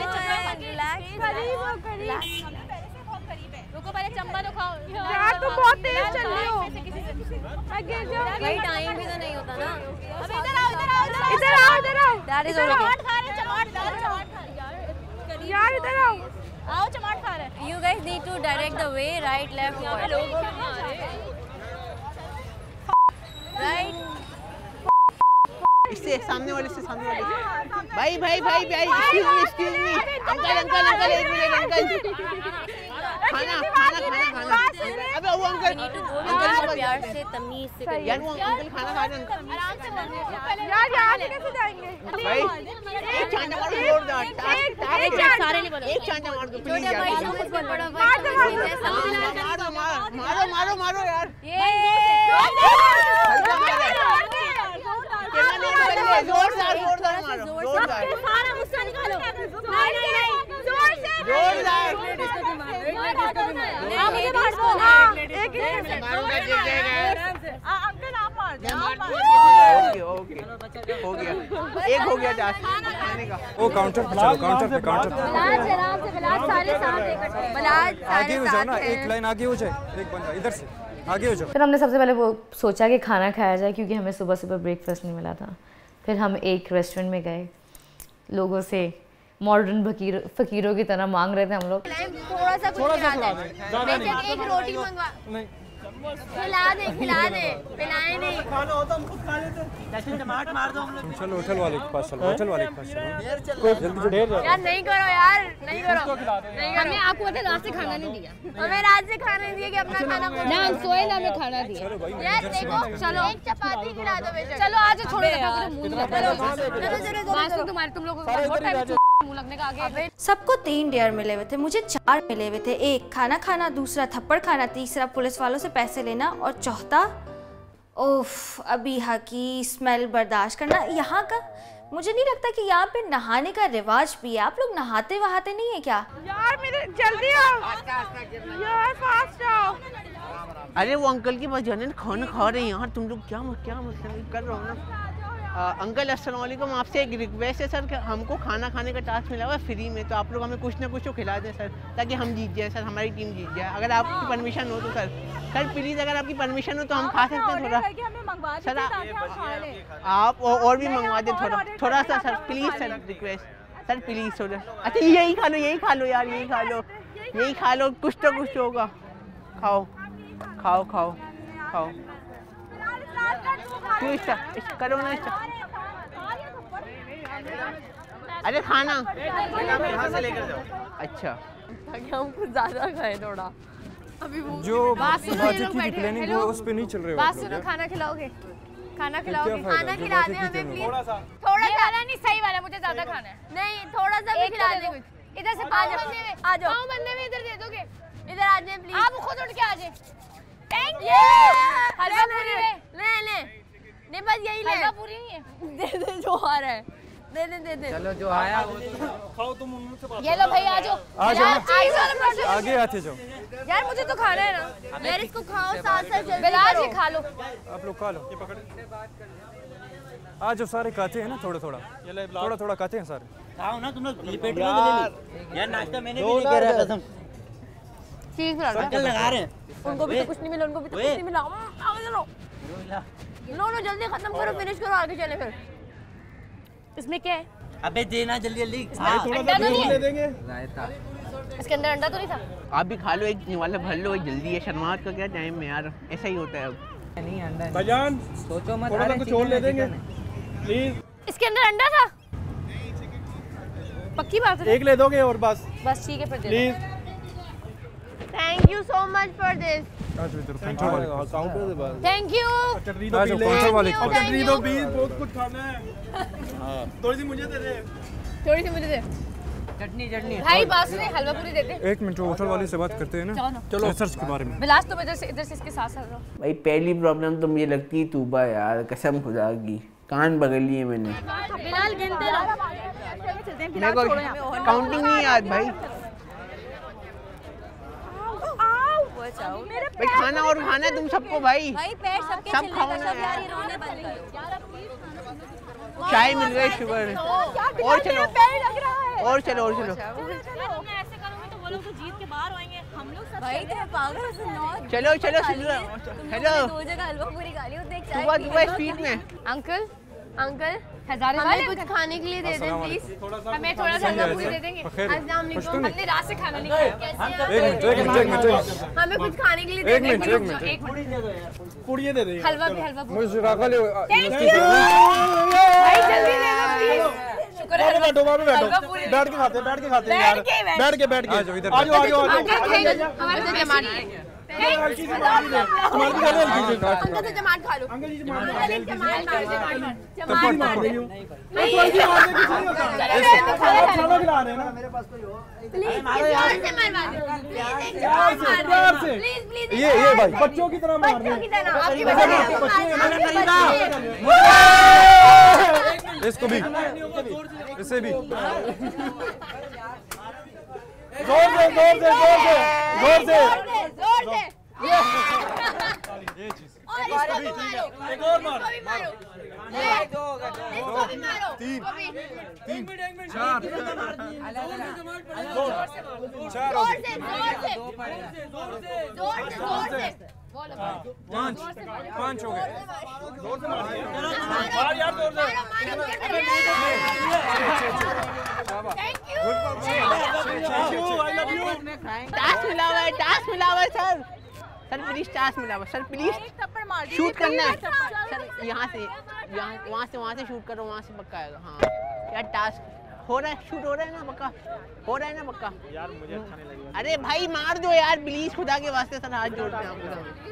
पहले चंबा तो खाओ यार, तुम बहुत तेज चल रही हो। भाई टाइम भी तो नहीं होता ना। अब इधर आओ, इधर आओ, इधर आओ, इधर आओ। डैडी इधर दोनों आओ। चमाट खा रहे, चमाट खा रहे, चमाट खा रहे यार इधर आओ, आओ चमाट खा रहे। You guys need to direct the way, right, left, right. इससे सामने वाले से सामने वाले से। भाई भाई भाई भाई excuse me excuse me uncle uncle uncle एक मिनट अंकल, खाना खाना खाना खाना। अबे वो अंकल अंकल प्यार से तमीज से यार, वो अंकल खाना खा रहे हैं, आराम से बोलो यार यहाँ से कैसे जाएंगे? भाई एक चांदा मारो जोरदार, एक सारे नहीं बोलो, एक चांदा मार दो प्लीज छोटे यार, भाई समझ कर पड़ो, मार दो, मार दो, मारो मारो मारो यार, जोरदार जोरदार मारो, जोरदार सारा गुस्सा निकालो। नहीं नहीं, जोर से जोरदार। आप मुझे मार दो। हाँ, एक ही से मारूंगा, गिर जाएगा। अंकल आप मार दो। ओके ओके हो गया, एक हो गया टास्क खाने का। वो काउंटर पे चलो, काउंटर पे काउंटर पे बिलाज आराम से, बिलाज सारे साथ इकट्ठे, बिलाज आगे हो जाओ ना, एक लाइन आगे हो जाए, एक बंदा इधर से आगे हो जाओ। फिर हमने सबसे पहले वो सोचा कि खाना खाया जाए क्योंकि हमें सुबह सुबह ब्रेकफास्ट नहीं मिला था। फिर हम एक रेस्टोरेंट में गए, लोगों से मॉडर्न फकीर फकीरों की तरह मांग रहे थे हम लोग। थोड़ा सा कुछ खिला दे, एक रोटी मंगवा, खिला दे खिला दे, पिलाए नहीं। खाना होता हम खुद खा लेते। जैसे टमाटर मार दो हम लोग। चलो होटल वाले के पास चलो, होटल वाले के पास चलो, जल्दी से ढेर यार नहीं करो यार, नहीं करो, हमें आपको पता रात से खाना नहीं दिया, हमें रात से खाना नहीं दिया कि अपना खाना खाओ। ना हम सोए ना हमें खाना दिया। यार देखो, चलो एक चपाती खिला दो बेशक। चलो आज छोड़ो यार, मुंह नहीं लगता तुम्हारे, तुम लोगों को बहुत टाइम मुंह लगने का आगे। सबको तीन डेयर मिले हुए थे, मुझे चार मिले हुए थे। एक खाना खाना, दूसरा थप्पड़ खाना, तीसरा पुलिस वालों से पैसे लेना, और चौथा ओफ अबीहा की स्मेल बर्दाश्त करना। यहाँ का मुझे नहीं लगता कि यहाँ पे नहाने का रिवाज भी है। आप लोग नहाते वहाते नहीं है क्या? यार मेरे जल्दी आओ यार, फास्ट आओ। अरे वो अंकल के पास जाने खाना खा रहे हैं यार, तुम लोग क्या क्या मतलब कर रहे हो ना। आ, अंकल अस्सलाम वालेकुम, आपसे एक रिक्वेस्ट है सर कि हमको खाना खाने का टास्क मिला हुआ है फ्री में, तो आप लोग हमें कुछ ना कुछ तो खिला दें सर, ताकि हम जीत जाएं सर, हमारी टीम जीत जाए। अगर आपकी परमिशन हो तो सर सर प्लीज़, अगर आपकी परमिशन हो तो हम खा सकते हैं थोड़ा सर। आप और भी मंगवा दें थोड़ा थोड़ा सा sir, please sir, request sir, please थोड़ा। अच्छा यही खा लो, यही खा लो यार, यही खा लो, यही खा लो, कुछ तो कुछ होगा। खाओ खाओ खाओ खाओ, क्यों इस करो ना इस। अरे खाना यहाँ से लेकर जाओ। अच्छा ताकि हम कुछ ज़्यादा खाएं थोड़ा। अभी वो जो बात बाजी की प्लानिंग वो उस पे नहीं चल रहे हो बात सुनो, खाना खिलाओगे? खाना खिलाओगे? खाना खिला दें हमें प्लीज। थोड़ा सा थोड़ा सा वाला नहीं, सही वाला, मुझे ज्यादा खाना है। नहीं थोड़ा सा भी खिला दे। इधर से पाँव बंदे में आ जाओ, पाँव बंदे में इधर दे दोगे? इधर आ जाए प्लीज। आप खुद उठ के आ जाए। Thank you. हलवा पूरी ले ले ले, नहीं बस यही ले। हलवा पूरी नहीं है, दे दे जो आ रहा है, दे दे दे दे। चलो जो आया वो खाओ तुम उनसे बात। ये लो भाई आ जाओ, आ जाओ, आगे आते जाओ यार, मुझे तो खाना है ना। यार इसको खाओ साथ साथ, जल्दी बिलाल जी खा लो। आप लोग खा लो, आ जाओ, सारे खाते हैं ना थोड़ा थोड़ा थोड़ा थोड़ा खाते हैं सारे। खाओ ना तुम लोग, लिपेट में ले यार, नाश्ता मैंने भी नहीं करा कसम। ठीक है, सर्कल लगा रहे हैं। उनको भी तो कुछ नहीं मिला, उनको भी तो कुछ नहीं मिला। आओ चलो, लो लो जल्दी खत्म करो, फिनिश करो, आगे चले फिर। इसमें क्या है? अबे देना जल्दी जल्दी। अंडा तो नहीं है? देंगे रायता। इसके अंदर अंडा तो नहीं था? आप भी खा लो, एक वाला भर लो, जल्दी है, शर्मात का क्या टाइम है यार, ऐसा ही होता है अब। नहीं अंडा भाईजान सोचो मत, थोड़ा सा कुछ और ले देंगे प्लीज। इसके अंदर अंडा था? पक्की बात है? एक ले दोगे और बस? बस ठीक है फिर, please. Thank you so much for this. Counter से बात। Thank you. चटनी दो, चटनी दो प्लीज, बहुत कुछ खाना है। थोड़ी सी मुझे दे दे, थोड़ी सी मुझे दे। चटनी चटनी भाई बात सुने, हलवा पूरी देते। एक मिनट, होटल वाले से बात करते हैं ना, चलो सर्च के बारे में। बिलास तुम इधर से इधर से इसके साथ साथ रहो। भाई पहली प्रॉब्लम तो मुझे लगती है तूबा यार, कसम खुदा की, कान पकड़ लिए मैंने। बिलाल गिनते रहो, मेरे को काउंटिंग नहीं याद भाई। भाई खाना और खाना है तुम सबको भाई, भाई पेट सबके सब छिलने खाओ का, ना सब यार ये रोने बंद कर। चाय मिल गई, शुगर और चलो और चलो और चलो ऐसे करोगे तो वो लोग तो जीत के बाहर आएंगे, हम लोग सब भाई तुम पागल हो, सुनो चलो चलो हेलो, दो जगह हलवा पूरी खा ली, देख चाय सुबह सुबह स्ट्रीट में। अंकल अंकल हजारे हमें कुछ खाने के लिए दे दें प्लीज। हमें थोड़ा सा हलवा पूरी दे देंगे। अस्सलाम वालेकुम, हमने रात से खाना नहीं खाया। एक मिनट एक मिनट एक मिनट हमें कुछ खाने के लिए दे एक दें। मिनट एक मिनट एक मिनट, पुड़िये दे दे, हलवा भी हलवा पूरी। मुझे रखा ले भाई जल्दी दे दो प्लीज। शुक्र है बैठो बैठो बैठ के खाते बैठ के खाते हैं यार, बैठ के बैठ के आ जाओ इधर, आ जाओ आ जाओ हमारे से जमात अंकल से जमात खा लो। अंकल जी जमात मार रही हूँ, मैं थोड़ी सी मारने की नहीं होता, खाना खिला रहे हैं ना मेरे पास, कोई और प्लीज प्यार से मरवा दो, प्लीज प्यार से, प्लीज प्लीज ये ये भाई बच्चों की तरह मार रहे हैं, की तरह आपकी बच्चे, इसको भी इसे भी जोर से जोर से जोर से जोर से जोर से ये चीज एक और मार, मारो दो होगा, इसको भी मारो, तीन तीन चार चार जोर से जोर से जोर से जोर से पाँच पाँच हो गए, जोर से मार यार, जोर से thank you thank you, I love you. Task मिला हुआ है, टास्क मिला हुआ है सर, सर प्लीज टास्क मिला हुआ है सर, प्लीज शूट करना है सर, यहाँ से यहाँ वहाँ से वहाँ से शूट करो, वहाँ से पक्का आएगा। हाँ यार टास्क हो रहा है, शूट हो रहा है ना पक्का, हो रहा है ना पक्का यार, मुझे अच्छा नहीं लगेगा। अरे भाई मार दो यार प्लीज, खुदा के वास्ते सर, हाथ जोड़ते हैं आपको।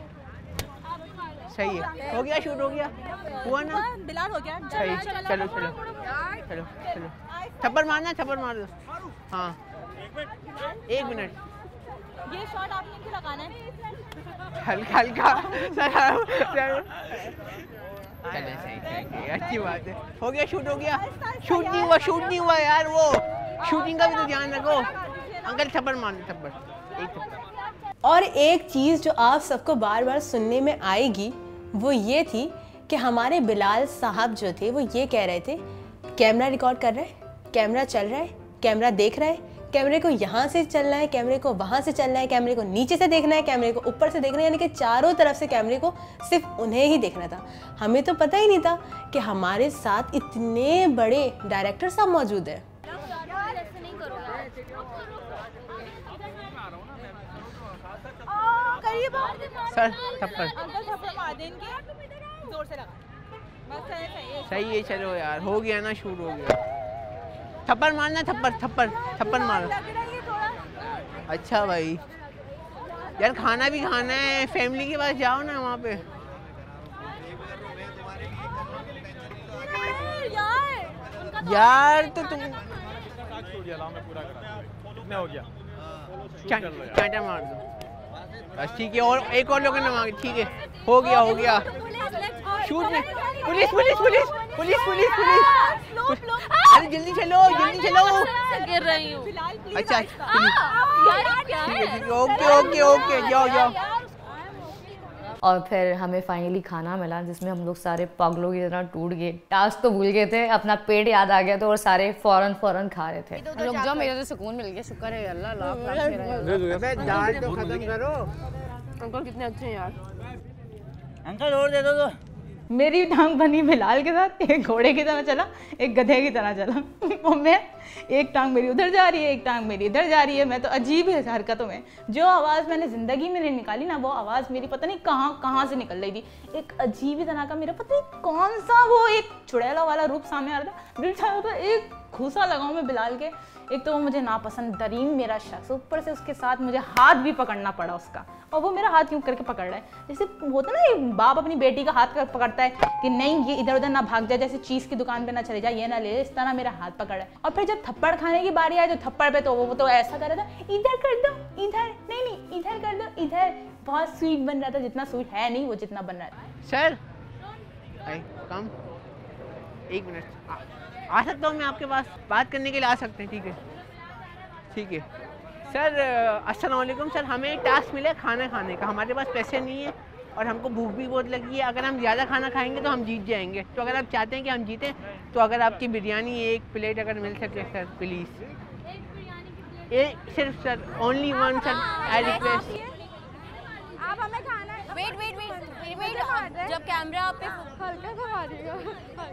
सही है, हो गया शूट, हो गया, हुआ ना, बिलाल हो गया। सही, चलो चलो चलो चलो, थप्पड़ मारना, थप्पड़ मार दो। हाँ एक मिनट, ये शॉट आपने क्यों लगाना है? हल्का हल्का सर, चले सही सही, अच्छी बात है, हो गया शूट, हो गया शूट, नहीं हुआ शूट नहीं हुआ यार, वो शूटिंग का भी तो ध्यान रखो। अंकल थप्पड़ मार दो, थप्पड़, एक थप्पड़। और एक चीज़ जो आप सबको बार बार सुनने में आएगी वो ये थी कि हमारे बिलाल साहब जो थे वो ये कह रहे थे कैमरा रिकॉर्ड कर रहा है, कैमरा चल रहा है, कैमरा देख रहा है, कैमरे को यहाँ से चलना है, कैमरे को वहाँ से चलना है, कैमरे को नीचे से देखना है, कैमरे को ऊपर से देखना है, यानी कि चारों तरफ से कैमरे को सिर्फ उन्हें ही देखना था। हमें तो पता ही नहीं था कि हमारे साथ इतने बड़े डायरेक्टर साहब मौजूद हैं। सर थप्पड़ सही है, चलो यार हो गया ना, शूट हो गया। थप्पड़ मारना, थप्पड़ थप्पड़ थप्पड़ मारो। अच्छा भाई यार खाना भी खाना है, फैमिली के पास जाओ ना वहाँ पे। यार तो तुम कितने हो गया? चांटा मार दो बस, ठीक है। और एक और लोगों ने मांगी, ठीक है हो गया हो गया। शूट में police police police police police police अरे जल्दी चलो जल्दी चलो, गिर रही हूँ। अच्छा ठीक है ठीक है, ओके ओके ओके जाओ जाओ। और फिर हमें फाइनली खाना मिला जिसमें हम लोग सारे पागलों की तरह टूट गए। टास्क तो भूल गए थे, अपना पेट याद आ गया तो और सारे फौरन फौरन खा रहे थे। रुक जाओ, मेरे तो सुकून मिल गया, शुक्र है अल्लाह, लाख लाख अबे दाल तो खत्म करो। अंकल कितने अच्छे हैं यार। अंकल और दे दो तो। मेरी टांग बनी बिलाल के साथ, एक घोड़े की तरह चला, एक गधे की तरह चला। और मैं एक टांग मेरी उधर जा रही है, एक टांग मेरी इधर जा रही है। मैं तो अजीब है हरकतों में। जो आवाज़ मैंने ज़िंदगी में नहीं निकाली ना, वो आवाज़ मेरी पता नहीं कहाँ कहाँ से निकल रही थी। एक अजीब ही तरह का मेरा पता नहीं कौन सा वो एक चुड़ैला वाला रूप सामने आ रहा था। दिल चाह रहा था एक घूसा लगाऊं मैं बिलाल के। एक तो वो मुझे नापसंद तरीन मेरा शख्स, ऊपर से उसके साथ मुझे हाथ भी पकड़ना पड़ा उसका। और वो मेरा हाथ क्यों करके पकड़ रहा है, जैसे होता ना एक बाप अपनी बेटी का हाथ पकड़ता है कि नहीं ये इधर उधर ना भाग जाए, जैसे चीज़ की दुकान पे ना चले जाए, ये ना ले, इस तरह मेरा हाथ पकड़ा है। और फिर जब थप्पड़ खाने की बारी आई तो थप्पड़ पे तो वो तो ऐसा कर रहा था, इधर कर दो इधर, नहीं नहीं इधर कर दो इधर। बहुत स्वीट बन रहा था, जितना स्वीट है नहीं वो जितना बन रहा था। सर कम एक मिनट आ, आ सकता हूँ मैं आपके पास, बात करने के लिए आ सकते हैं? ठीक है ठीक है सर। अस्सलाम वालेकुम सर, हमें टास्क मिला खाना खाने का, हमारे पास पैसे नहीं है और हमको भूख भी बहुत लगी है। अगर हम ज़्यादा खाना खाएंगे तो हम जीत जाएंगे, तो अगर आप चाहते हैं कि हम जीतें तो अगर आपकी बिरयानी एक प्लेट अगर मिल सके सर प्लीज़। एक सिर्फ sir, only one sir, I request. आप हमें खाना वेट वेट वेट वेट जब कैमरा पे हल्का खा देगा।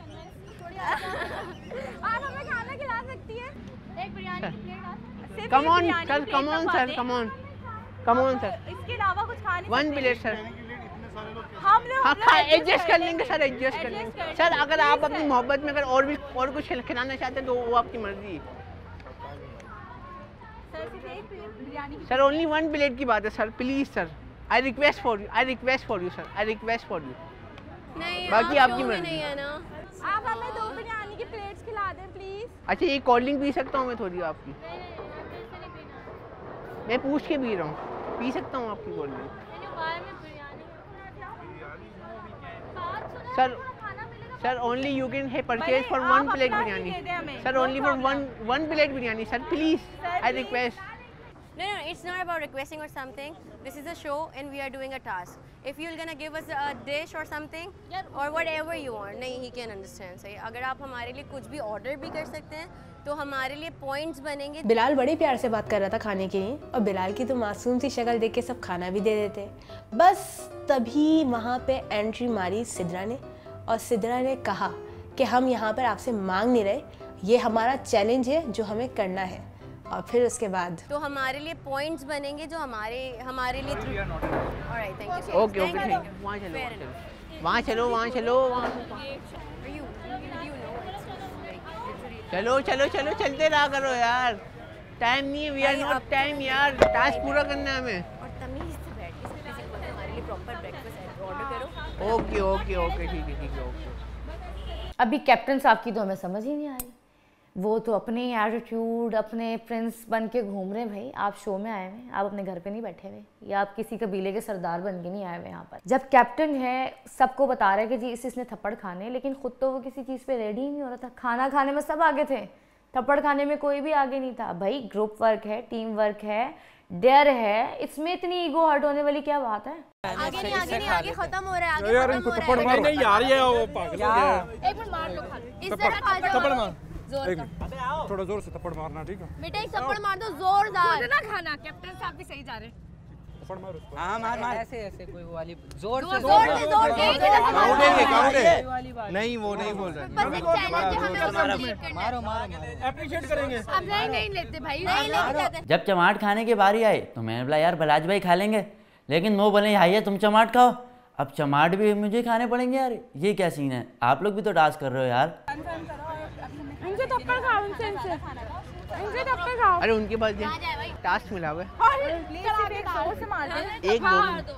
आप हमें खाना खिला सकती हैं? एक बिरयानी की plate. Come on sir, come on sir, come on come on sir. इसके अलावा कुछ खा नहीं वन प्लेट सर। हम लोग हाँ खा एडजस्ट कर लेंगे सर, एडजस्ट कर लेंगे सर। अगर आप अपनी मोहब्बत में अगर और भी और कुछ खिलाना चाहते हैं तो वो आपकी मर्जी है सर। ओनली वन प्लेट की बात है sir, please sir, I request for you, I request for you sir, I request for you. नहीं बाकी आप आपकी मर्जी नहीं है ना। आप हमें दो बिरयानी की प्लेट्स खिला दें प्लीज। अच्छा ये कोल्ड ड्रिंक पी सकता हूँ मैं थोड़ी आपकी? मैं पूछ के पी रहा हूँ, पी सकता हूँ आपकी cold drink sir? Sir only you can है purchase for one plate biryani sir, only for one one plate biryani sir, please I request. No, no, it's not about requesting or something. This is a show and we are doing a task. If you're gonna give us a dish or something or whatever you want, नहीं he can understand. सही, अगर आप हमारे लिए कुछ भी order भी कर सकते हैं तो हमारे लिए पॉइंट्स बनेंगे। बिलाल बड़े प्यार से बात कर रहा था खाने के लिए, और बिलाल की तो मासूम सी शक्ल देख के सब खाना भी दे देते। बस तभी वहाँ पे एंट्री मारी सिद्रा ने, और सिद्रा ने कहा कि हम यहाँ पर आपसे मांग नहीं रहे, ये हमारा चैलेंज है जो हमें करना है। और फिर उसके बाद तो हमारे लिए पॉइंट्स बनेंगे जो हमारे हमारे लिए alright, thank you. Okay okay thank you. वहाँ चलो वहाँ चलो वहाँ चलो वहाँ चलो चलो चलो चलते रहा करो यार, टाइम नहीं है, वी आर नॉट टाइम यार, टास्क पूरा करना है हमें। और तमीज से बैठ के किसी को हमारे लिए प्रॉपर ब्रेकफास्ट ऑर्डर करो। ओके ओके ओके ठीक है ठीक है ओके। अभी कैप्टन साहब की तो हमें समझ ही नहीं आ रही, वो तो अपने एटीट्यूड अपने प्रिंस बन के घूम रहे हैं। भाई आप शो में आए हुए, आप अपने घर पे नहीं बैठे हुए, या आप किसी कबीले के सरदार बन के नहीं आए हुए यहाँ पर। जब कैप्टन है सबको बता रहा है कि जी इस इसने थप्पड़ खाने, लेकिन खुद तो वो किसी चीज़ पे रेडी ही नहीं हो रहा था। खाना खाने में सब आगे थे, थप्पड़ खाने में कोई भी आगे नहीं था। भाई ग्रुप वर्क है, टीम वर्क है, डेयर है, इसमें इतनी ईगो हर्ट होने वाली क्या बात है? आगे नहीं आगे नहीं आगे खत्म हो रहा है, आगे यार खत्म इनको हो रहा थप्पड़ है। मारो। नहीं यार ये वो पागल हो गया। एक मिनट मार लो खाली। इस तरह आ जाओ। थप्पड़ मार। जोर एक का। मिनट, थोड़ा जोर से थप्पड़ मारना, ठीक है? बेटा एक थप्पड़ मार दो जोरदार। मुझे ना खाना, कैप्टन साहब भी सही जा रहे हैं। थप्पड़ मार उसको। हाँ मार मार ऐसे ऐसे कोई वो वाली जोर से जोर से जोर से काउंटेंगे काउंटेंगे नहीं वो नहीं बोल रहे। बस एक चैलेंज है, हमें कंप्लीट करना है। मारो मारो एप्रिशिएट करेंगे। अब नहीं नहीं लेते भाई, नहीं लेते जाते। जब चमाट खाने की बारी आई तो मैंने बोला यार बलाज भाई खा लेंगे, लेकिन वो बोले हाइया तुम चमाट खाओ। अब चमाट भी मुझे खाने पड़ेंगे यार, ये क्या सीन है? आप लोग भी तो डांस कर रहे हो यार। इनसे थप्पड़ खाओ, इनसे इनसे इनसे थप्पड़ खाओ। अरे उनके पास टास्क मिला हुआ है। एक दो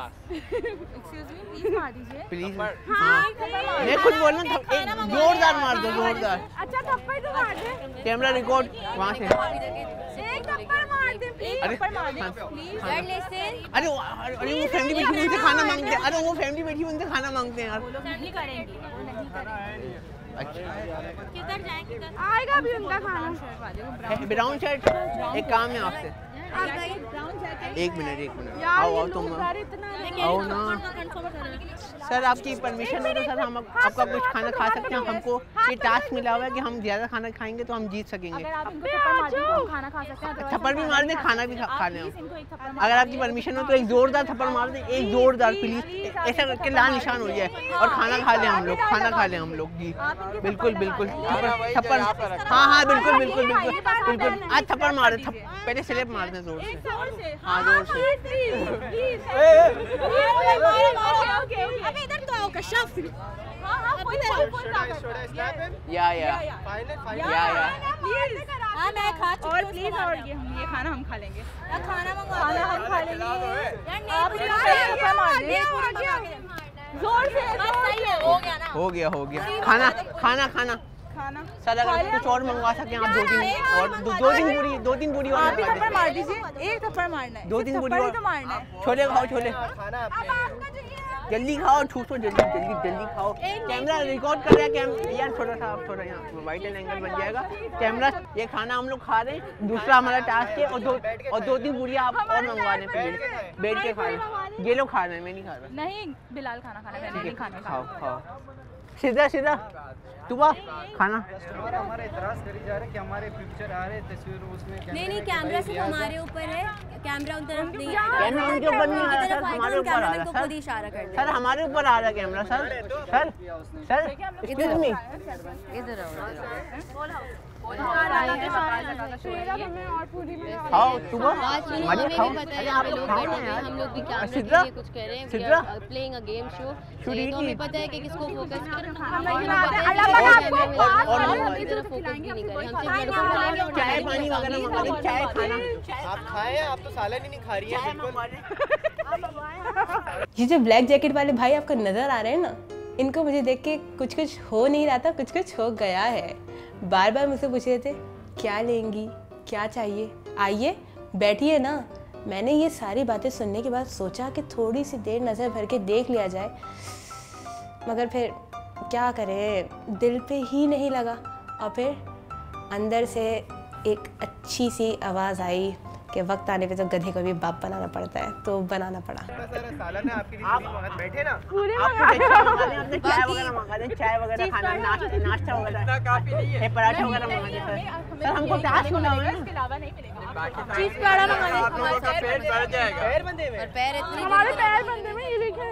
प्लीज मैं खुद बोल रहा हूँ, एक जोरदार मार दो, जोरदार। अच्छा थप्पड़ तो मार दे। कैमरा रिकॉर्ड वहाँ से। एक थप्पड़ मार दे प्लीज। अरे थप्पड़ मार दे प्लीज। अरे वो- अरे वो फैमिली बैठी उनसे खाना मांगते हैं। अरे वो फैमिली बैठी उनसे खाना मांगते हैं यार। नहीं करेंगे, वो नहीं करेंगे। अच्छा किधर जाएं किधर? आएगा भी उनका खाना। ब्राउन शर्ट, एक काम है आपसे। एक मिनट एक मिनट आओ आओ तुम आओ ना। सर आपकी परमिशन हो तो सर हम आपका कुछ खाना खा सकते हैं। हमको ये टास्क मिला हुआ है कि हम ज़्यादा खाना खाएंगे तो हम जीत सकेंगे। खाना खा सकते हैं। थप्पड़ भी मार दें, खाना भी खा खा लें हम। अगर आपकी परमिशन हो तो एक जोरदार थप्पड़ मार दें, एक जोरदार प्लीज, ऐसा करके लाल निशान हो जाए और खाना खा लें हम लोग, खाना खा लें हम लोग जी। बिल्कुल बिल्कुल थप्पड़, हाँ हाँ बिल्कुल बिल्कुल बिल्कुल बिल्कुल। आज थप्पड़ मार दे, पहले स्लैप मार दें जोर से। हाँ जोर से। अबे इधर तो आओ कश्यप। हां हां कोई या या या या हां मैं खा चुकी हूं। और प्लीज और ये ये खाना हम खा लेंगे। खाना मंगवा खाना हम खा लेंगे। यार आप नहीं थप्पड़ मार दे। जोर से सही है, हो गया ना। हो गया हो गया। खाना खाना खाना खाना सर अगर कुछ और मंगवा सकें आप दो तीन और दो दो तीन पूरी दो तीन पूरी और आप ही मंगवा थप्पड़ दें। मार दीजिए, एक थप्पड़ मारना है। दो तीन पूरी थप्पड़ ही और तो मारना है। छोले खाओ छोले जल्दी खाओ, ठूसो जल्दी जल्दी जल्दी खाओ। कैमरा रिकॉर्ड कर रहा है। कैम यार थोड़ा सा आप थोड़ा यहाँ वाइड एंगल बन जाएगा कैमरा। ये खाना हम लोग खा रहे हैं, दूसरा हमारा टास्क है और दो और दो तीन पूरी आप और मंगवा लें प्लीज। बैठ के खा रहे ये लोग खा रहे हैं, मैं नहीं खा रहा। नहीं बिलाल खाना खाना मैंने नहीं खाना। खाओ खाओ सीधा सीधा तुबा खाना। हमारे इतराज करी जा रहे कि हमारे पिक्चर आ रहे तस्वीर उसमें नहीं नहीं कैमरा सिर्फ हमारे ऊपर है, कैमरा उन तरफ नहीं है। कैमरा उनके ऊपर नहीं आ रहा सर, हमारे ऊपर आ रहा है को खुद ही इशारा कर सर। दे। सर हमारे ऊपर आ रहा है camera sir. Sir sir excuse me इधर आओ। खाओ तुबा हमें मजे भी खाओ। पता है अरे यहाँ आप पे लोग खाओ बैठे ना हैं, यार। हम लोग भी कैमरा के सिद्रा लिए कुछ कर रहे हैं, Sidra playing a game show. शुरू तो की। हमें पता है कि किसको फोकस करना है। हम हमें नहीं पता है अल्लाह कि पाक कैमरे में आपको और- हम और- इधर फोकस भी नहीं कर रहे, हम चाय सिर्फ लड़कों को चाय पानी वगैरह मंगा लें, चाय खाना। आप खाए, आप तो सालन ही नहीं खा रही है बिल्कुल। ये जो ब्लैक जैकेट वाले भाई आपको नज़र आ रहे हैं ना, इनको मुझे देख के कुछ कुछ हो नहीं रहा था, कुछ कुछ हो गया है। बार बार मुझसे पूछ रहे थे क्या लेंगी, क्या चाहिए, आइए बैठिए ना। मैंने ये सारी बातें सुनने के बाद सोचा कि थोड़ी सी देर नज़र भर के देख लिया जाए, मगर फिर क्या करें, दिल पे ही नहीं लगा। और फिर अंदर से एक अच्छी सी आवाज़ आई कि वक्त आने पे तो गधे को भी बाप बनाना पड़ता है, तो बनाना पड़ा। सालन है आपके लिए बैठे ना। आप कुछ अच्छा मंगा लें, अपने चाय वगैरह मंगा लें, चाय वगैरह खाना, नाश्ता नाश्ता वगैरह काफी नहीं है, पराठे वगैरह मंगा लें सर। सर हमको टास्क मिला हुआ है ना, चीज पेड़ा मंगा लें। हमारा पेट भर जाएगा। पैर बंदे में और पैर इतनी हमारे पैर बंदे में ये देखें।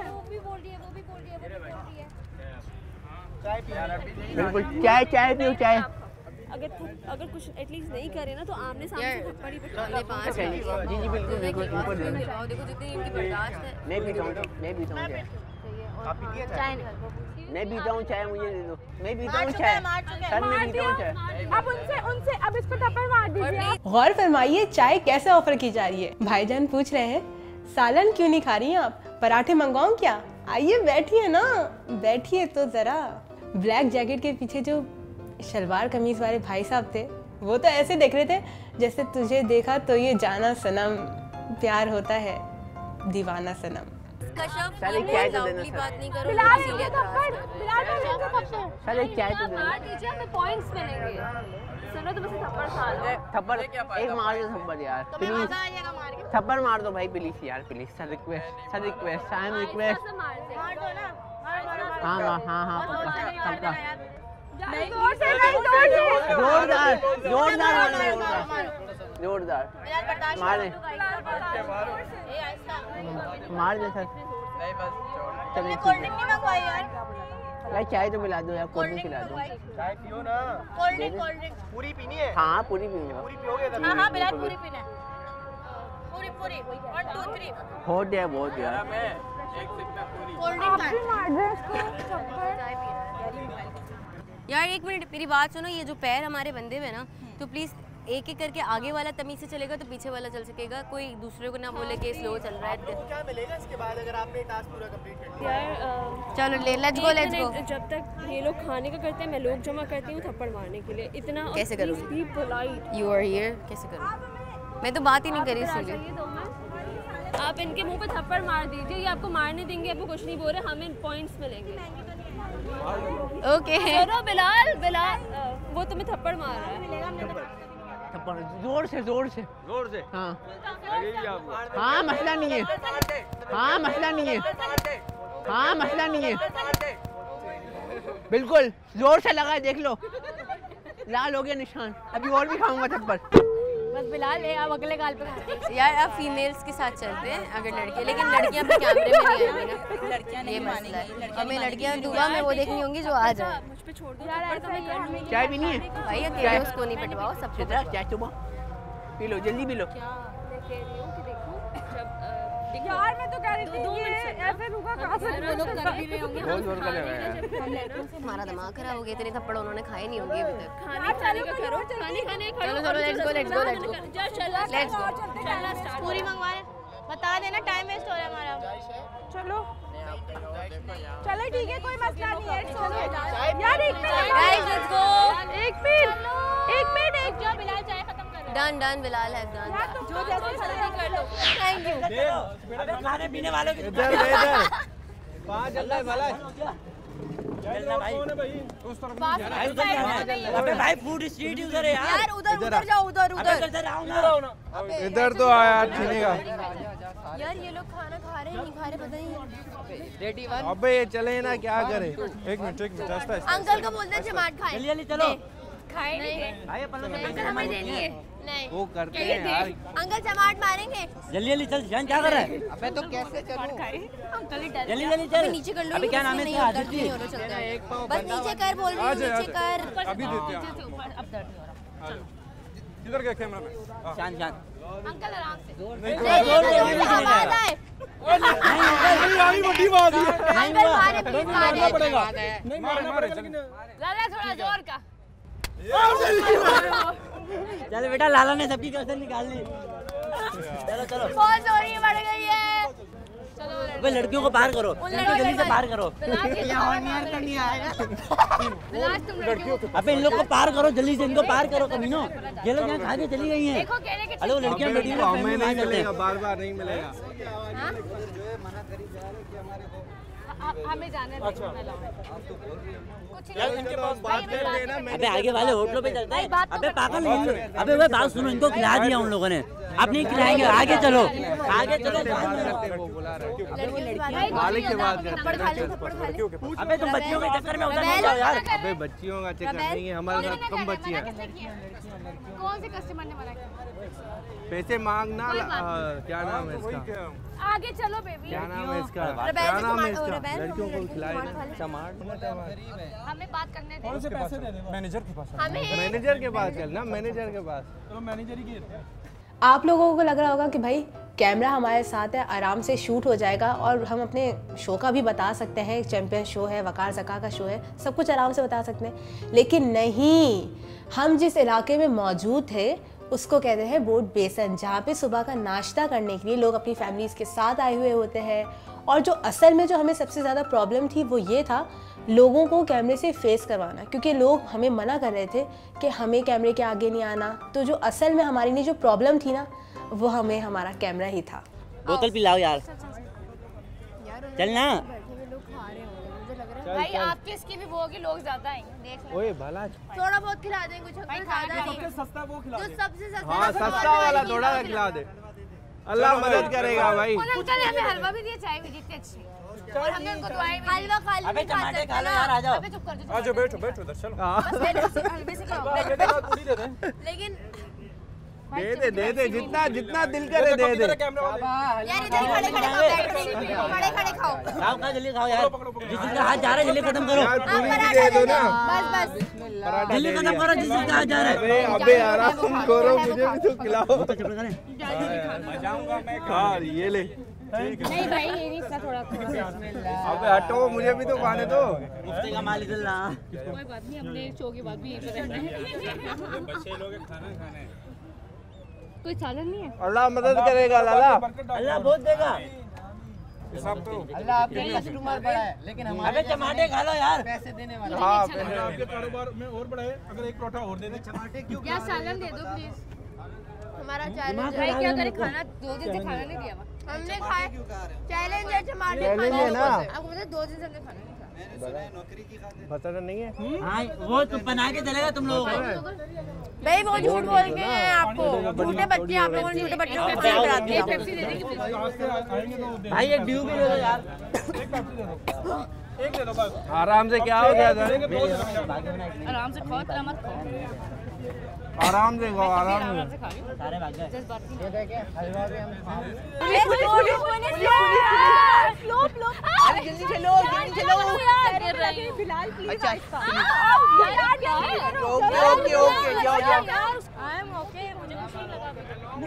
बिल्कुल चाय चाय पियो चाय। अगर अगर कुछ एटलीस्ट नहीं करे ना तो आमने सामने से थप्पड़ ही पिटवा पांच अच्छा जी जी जी बिल्कुल बिल्कुल ऊपर दे पिटवाओ। देखो जितनी इनकी बर्दाश्त है। मैं पीता हूँ मैं पीता हूँ चाय। आप पीती चाय मैं पीता हूँ चाय, मुझे दे दो। मैं पीता हूँ चाय सर, मैं पीता हूँ चाय। अब उनसे उनसे अब इसको थप्पड़ मार दीजिए। गौर फरमाइए चाय कैसे ऑफर की जा रही है। भाईजान पूछ रहे हैं सालन क्यों नहीं खा रही हैं आप, पराठे मंगवाऊं क्या? आइए बैठिए ना, बैठिए तो ज़रा। ब्लैक जैकेट के पीछे जो शलवार कमीज वाले भाई साहब थे, वो तो ऐसे देख रहे थे जैसे तुझे देखा तो ये जाना सनम, प्यार होता है दीवाना सनम। कश्यप चल एक चाय तो देना लाउडली सर। बात नहीं करो बिलाल इसीलिए मुझे थप्पड़ बिलाल मुझे थप्पड़ सर एक चाय तो देना। मार दीजिए, हमें पॉइंट्स मिलेंगे। सुनो तो बस थप्पड़ खा लो। थप्पड़ एक मार दो थप्पड़ यार प्लीज, थप्पड़ मार दो भाई प्लीज यार please sir request sir request I am request. हाँ हाँ हाँ हाँ पक्का पक्का जोर से नहीं जोर से जोरदार जोरदार जोरदार मार दे मार दे सर। चलिए कोल्ड ड्रिंक नहीं मंगवाई यार। यार चाय तो पिला दो यार, कोल्ड ड्रिंक पिला दो। चाय पियो ना। कोल्ड ड्रिंक कोल्ड ड्रिंक पूरी पीनी है? हाँ पूरी पीऊंगा। पूरी पियोगे तभी? हाँ हाँ बिलाल पूरी पीना है। पूरी पूरी वन टू थ्री हो गया बहुत यार। कोल्ड ड्रिंक मार दे इसको यार। एक मिनट मेरी बात सुनो, ये जो पैर हमारे बंधे हुए ना, तो प्लीज एक एक करके आगे वाला तमीज से चलेगा तो पीछे वाला चल सकेगा, कोई दूसरे को ना बोले कि स्लो चल रहा है। क्या मिलेगा इसके बाद अगर आपने टास्क पूरा कंप्लीट कर लिया? यार चलो ले लेट्स गो लेट्स गो। जब तक ये लोग खाने का करते हैं मैं लोग जमा करती हूँ थप्पड़ मारने के लिए। इतना कैसे करूँगी? Be polite. You are here कैसे करूँ? मैं तो बात ही नहीं करी इसलिए। आप इनके मुंह पे थप्पड़ मार दीजिए, ये आपको मारने देंगे, आपको कुछ नहीं बोल रहे, हमें पॉइंट्स मिलेंगे। ओके सुनो बिलाल बिलाल वो तुम्हें थप्पड़ मार रहा है। थप्पड़ जोर से जोर से जोर से। हाँ लगेगी आपको। हाँ मसला नहीं है। हाँ मसला नहीं है। हाँ मसला नहीं है। बिल्कुल जोर से लगा है, देख लो लाल हो गया निशान। अभी और भी खाऊंगा थप्पड़। बस बिलाल है, अब अगले गाल पे खाते हैं। यार अब फीमेल्स के साथ चलते हैं अगर लड़के, लेकिन लड़कियां भी कैमरे में नहीं आएंगी ना। लड़कियां नहीं मानेंगी। हमें लड़कियां दुआ में वो देखनी होंगी जो आ जाए। मुझ पे छोड़ दो थप्पड़ तो मैं कर लूंगी। चाय पीनी है? भाई अकेले उसको नहीं पिटवाओ, सब सिद्रा चाय चुबा पी लो, जल्दी पी लो। मैं कह रही हूँ कि देखो जब यार मैं तो कह रही थी ये ऐसे रुका कहाँ से वो लोग कर भी रहे होंगे। बहुत जोर का लगा यार। हमारा दिमाग खराब हो गया, इतने थप्पड़ उन्होंने खाए नहीं होंगे अभी तक। खाने खाने का करो, खाने खाने का चलो चलो let's go let's go let's go जा चल लेट्स गो। पूरी मंगवा रहे, बता देना टाइम वेस्ट हो रहा है हमारा। चलो चलो ठीक है कोई मसला नहीं है। चलो यार एक मिनट गाइस लेट्स गो। एक मिनट एक मिनट एक जो बिलाल चाय खत्म कर done done Bilal has done. जो जैसे जल्दी कर लो। Thank you. अबे खाने पीने वालों की इधर इधर कहाँ चल रहा है भला? चलना भाई कौन है भाई? उस तरफ भाई उधर जाना है। अबे भाई फूड स्ट्रीट ही उधर है यार। यार उधर उधर जाओ उधर अबे उधर। उधर आओ ना। इधर तो आया छीनेगा। यार ये लोग खाना खा रहे हैं नहीं खा रहे पता नहीं। अबे ये चले ना क्या करे? एक मिनट एक मिनट ऐसा ऐसा। अंकल को बोलते हैं जमाट खाएं। जल्दी जल्दी चलो। खाए नहीं भाई अपन लोग अंकल हमें देनी है। नहीं वो करते हैं यार। अंकल जमाट मारेंगे। जल्दी जल्दी चल, जान क्या कर रहा है? अबे तो कैसे चलूं? अंकल ही डर। जल्दी जल्दी चल। नीचे कर लो। अबे क्या नाम है इसका? आदित्य। नहीं हो रहा चलता है। बस नीचे कर बोल रही हूं नीचे कर। अभी देते हैं। अब दर्द हो रहा है। किधर गया कैमरा में? शान शान। अंकल आराम से नहीं आवाज आए। नहीं आई बड़ी बात है। अंकल मारे प्लीज मारे। मारना पड़ेगा। नहीं मारना पड़ेगा। लाला थोड़ा जोर का। चल बेटा लाला ने सबकी कसर निकाल ली। चलो चलो। बहुत जोरी बढ़ गई है। अबे लड़कियों को पार करो, इनको जल्दी से पार करो। अबे इन लोग को पार करो जल्दी से, इनको पार करो कमीनो। ये लोग यहाँ खा के चली गई हैं। हेलो लड़कियाँ बैठी हैं, हमें नहीं मिलेगा, बार बार नहीं मिलेगा। हमें जाने दे। यार इनके पास बात कर लेना। अबे आगे वाले होटलों पे चलते हैं। अबे पागल अबे वो बात सुनो, इनको खिला दिया उन लोगों ने, अब नहीं खिलाएंगे। आगे चलो आगे चलो। मालिक से बात करते हैं। अबे तुम बच्चियों के चक्कर में उधर नहीं जाओ यार। अबे बच्चियों का चक्कर नहीं है, हमारे साथ कम बच्चियां। कौन से कस्टमर ने मना किया? पैसे मांगना। क्या नाम है इसका? आगे चलो बेबी। क्या नाम है इसका? क्या नाम है इसका? लड़कियों को खिलाए चमाट। हमें बात करने दे। कौन से पैसे दे दे? मैनेजर के पास। हमें मैनेजर के पास चलना, मैनेजर के पास। चलो मैनेजर ही की। आप लोगों को लग रहा होगा कि भाई कैमरा हमारे साथ है, आराम से शूट हो जाएगा और हम अपने शो का भी बता सकते हैं। चैंपियन शो है, वकार ज़का का शो है, सब कुछ आराम से बता सकते हैं। लेकिन नहीं, हम जिस इलाके में मौजूद थे उसको कहते हैं बोट बेसन, जहाँ पे सुबह का नाश्ता करने के लिए लोग अपनी फैमिलीज़ के साथ आए हुए होते हैं। और जो असल में जो हमें सबसे ज़्यादा प्रॉब्लम थी वो ये था लोगों को कैमरे से फेस करवाना, क्योंकि लोग हमें मना कर रहे थे कि हमें कैमरे के आगे नहीं आना। तो जो असल में हमारे लिए जो प्रॉब्लम थी ना, वो हमें हमारा कैमरा ही था। बोतल पिलाओ यार। चलना। भाई आपके इसकी भी वो होगी, लोग ज्यादा आएंगे, देख लें। ओए भला थोड़ा बहुत खिला दें, कुछ भाई ज्यादा नहीं। सस्ता वो खिला जो दे। सबसे सस्ता हाँ सस्ता वाला थोड़ा सा खिला दे, अल्लाह मदद करेगा भाई। और अंकल ने हमें हलवा भी दिया, चाय भी दी, इतनी अच्छी। और हमने उनको दुआएं भी दी। हलवा खा ली। अबे टमाटर खा लो यार, आ जाओ। अबे चुप कर आ जाओ, बैठो बैठो इधर, चलो। हलवे से खाओ। लेकिन दे दे दे दे, जितना जितना दिल करे दे दे। यार इधर खड़े खड़े खाओ, खड़े खड़े खाओ। खाओ खाओ जल्दी खाओ यार, जिसका हाथ जा रहा है जल्दी खत्म करो। यार पूरी भी दे दो ना, बस बस जल्दी खत्म करो जिसका हाथ जा रहा है। अबे अबे आराम करो, मुझे भी तो खिलाओ। जाऊंगा मैं। हाँ ये ले। नहीं भाई ये नहीं, इसका थोड़ा थोड़ा। अबे हटो, मुझे भी तो खाने दो। मुफ्ती का माल इधर ला। कोई बात नहीं, हमने शो के बाद भी यहीं पे रहना है। बच्चे लोग खाना खाना है। कोई सालन नहीं है। अल्लाह मदद करेगा लाला, अल्लाह बहुत देगा। सब तो अल्लाह आपके कस्टमर बड़ा है, लेकिन हमारे अबे टमाटे खा लो यार, पैसे देने वाला। हाँ आपके कारोबार में और बढ़ाए, अगर एक परोठा और दे दे। टमाटे क्यों? या सालन दे दो प्लीज। हमारा चैलेंज है, क्या करें, खाना दो दिन से खाना नहीं दिया हुआ। हमने खाया, चैलेंज है टमाटर चैलेंज है ना। आपको पता है दो दिन से हमने खाना नहीं खाया। नौकरी की खातिर पता नहीं है। हाँ वो तुम बना के चलेगा तुम लोगों को। भाई वो झूठ बोल के हैं आपको, झूठे बच्चे, आप लोगों ने झूठे बच्चों को पेप्सी करा दिया। पेप्सी दे देंगे भाई एक ड्यू भी दे दो यार। एक ले लो बस। आराम से, क्या हो गया था? आराम से खाओ, इतना मत खाओ। आराम से खाओ, आराम से। सारे भाग गए। ये देखे हलवा भी हम खा जल्दी चलो, जल्दी चलो। फिलहाल अच्छा ओके ओके ओके जाओ जाओ। आई एम ओके, मुझे कुछ नहीं लगा।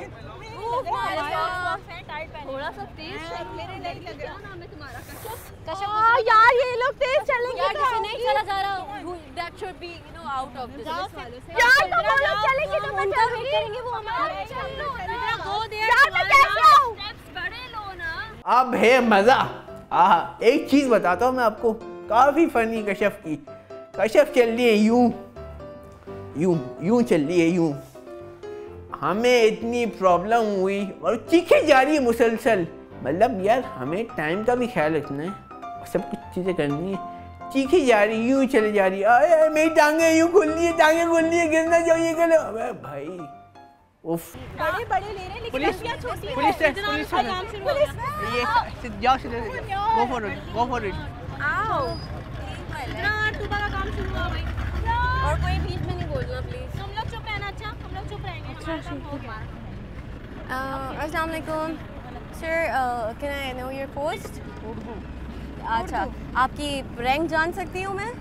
थोड़ा सा तेज मेरे नहीं लग रहा ना, मैं तुम्हारा कशफ यार, ये लोग तेज चलेंगे यार, किसी नहीं चला जा रहा। That should be you know out of this वालों से यार। तुम लोग चलेंगे तो उनका वेट करेंगे, वो हमारा चलो गो देयर यार। मैं कैसे आऊं? स्टेप्स बड़े लो ना। अब है मज़ा। आहा, एक चीज़ बताता हूँ मैं आपको, काफ़ी फ़नी कशफ की। कशफ चल रही है यूं यूं यूं चल रही है यूं। हमें इतनी प्रॉब्लम हुई और चीखें जा रही है मुसलसल। मतलब यार हमें टाइम का भी ख्याल रखना है, सब कुछ चीज़ें करनी है। चीखें जा रही, यूं चले जा रही, अरे मेरी टांगे यूं खुल रही है, टांगे खुल रही है, गिरना चाहिए कर लो। अबे भाई उफ, बड़े बड़े ले रहे हैं, लेकिन पुलिस लड़कियां छोटी हैं। पुलिस है, इतना पुलिस अच्छा है। काम शुरू हो गया। ये जाओ सीधे, go for it, go for it. आओ, इतना टूबा का काम शुरू हो गई। और कोई बीच में नहीं बोलना प्लीज। तुम लोग चुप रहना। अच्छा हम लोग चुप रहेंगे, हमारा काम हो गया। अस्सलाम वालेकुम sir, can I know your post? अच्छा, आपकी रैंक जान सकती हूँ मैं?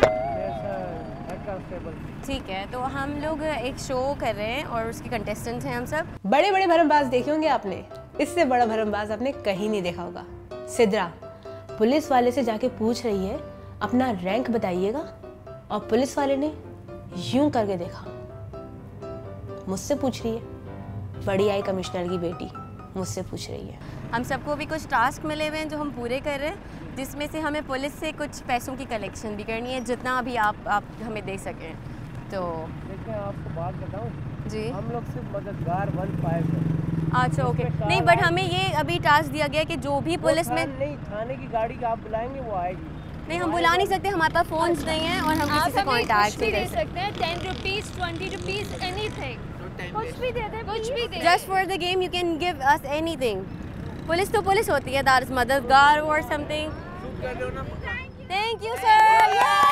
ठीक है, तो हम लोग एक शो कर रहे हैं और उसके कंटेस्टेंट हैं हम सब। बड़े बड़े भरमबाज देखे होंगे आपने, इससे बड़ा भरमबाज आपने कहीं नहीं देखा होगा। सिद्रा पुलिस वाले से जाके पूछ रही है अपना रैंक बताइएगा, और पुलिस वाले ने यूं करके देखा, मुझसे पूछ रही है। बड़ी आई कमिश्नर की बेटी मुझसे पूछ रही है। हम सबको भी कुछ टास्क मिले हुए हैं जो हम पूरे कर रहे हैं, जिसमें से हमें पुलिस से कुछ पैसों की कलेक्शन भी करनी है, जितना भी आप आप हमें दे सकें। तो लेकिन आपको बात बताऊं, जी हम लोग सिर्फ मददगार बन पाए। अच्छा ओके, नहीं बट हमें ये अभी टास्क दिया गया कि जो भी पुलिस में नहीं, थाने की गाड़ी आप बुलाएंगे वो आएगी। नहीं, हम बुला नहीं सकते, हमारे पास फोन्स नहीं हैं और हम किसी से कांटेक्ट नहीं दे कर सकते। सकते हैं। Ten rupees, twenty rupees, anything, कुछ भी दे दे, कुछ भी दे। Just for the game you can give us anything. Police तो पुलिस होती है, दैट इज मददगार और something. Thank you sir,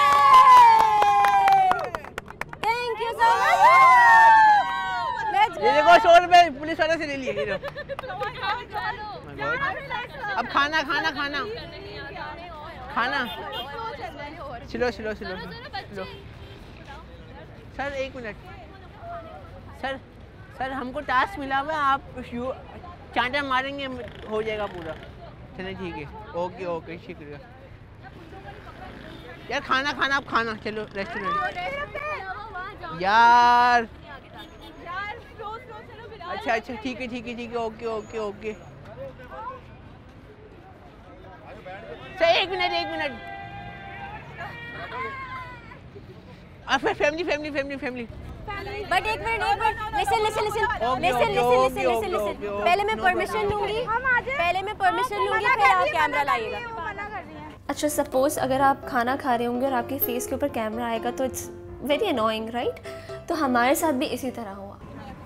thank you so much. ये देखो सौ रुपए पुलिस वाले से ले लिए। ये लो। अब खाना खाना खाना खाना चलो चलो चलो चलो। सर एक मिनट, सर सर हमको टास्क मिला हुआ है, आप यू चांटा मारेंगे हो जाएगा पूरा। चलिए ठीक है, ओके ओके शुक्रिया। यार खाना खाना आप खाना, चलो रेस्टोरेंट यार। अच्छा अच्छा ठीक है ठीक है ठीक है, ओके ओके ओके। सर एक मिनट एक मिनट, और फिर family family family family but एक मिनट, एक minute, listen listen listen listen listen listen listen listen. पहले मैं परमिशन लूंगी, पहले मैं परमिशन लूंगी, फिर आप कैमरा लाइएगा। अच्छा सपोज अगर आप खाना खा रहे होंगे और आपके फेस के ऊपर कैमरा आएगा तो इट्स वेरी अनोइंग राइट? तो हमारे साथ भी इसी तरह हुआ।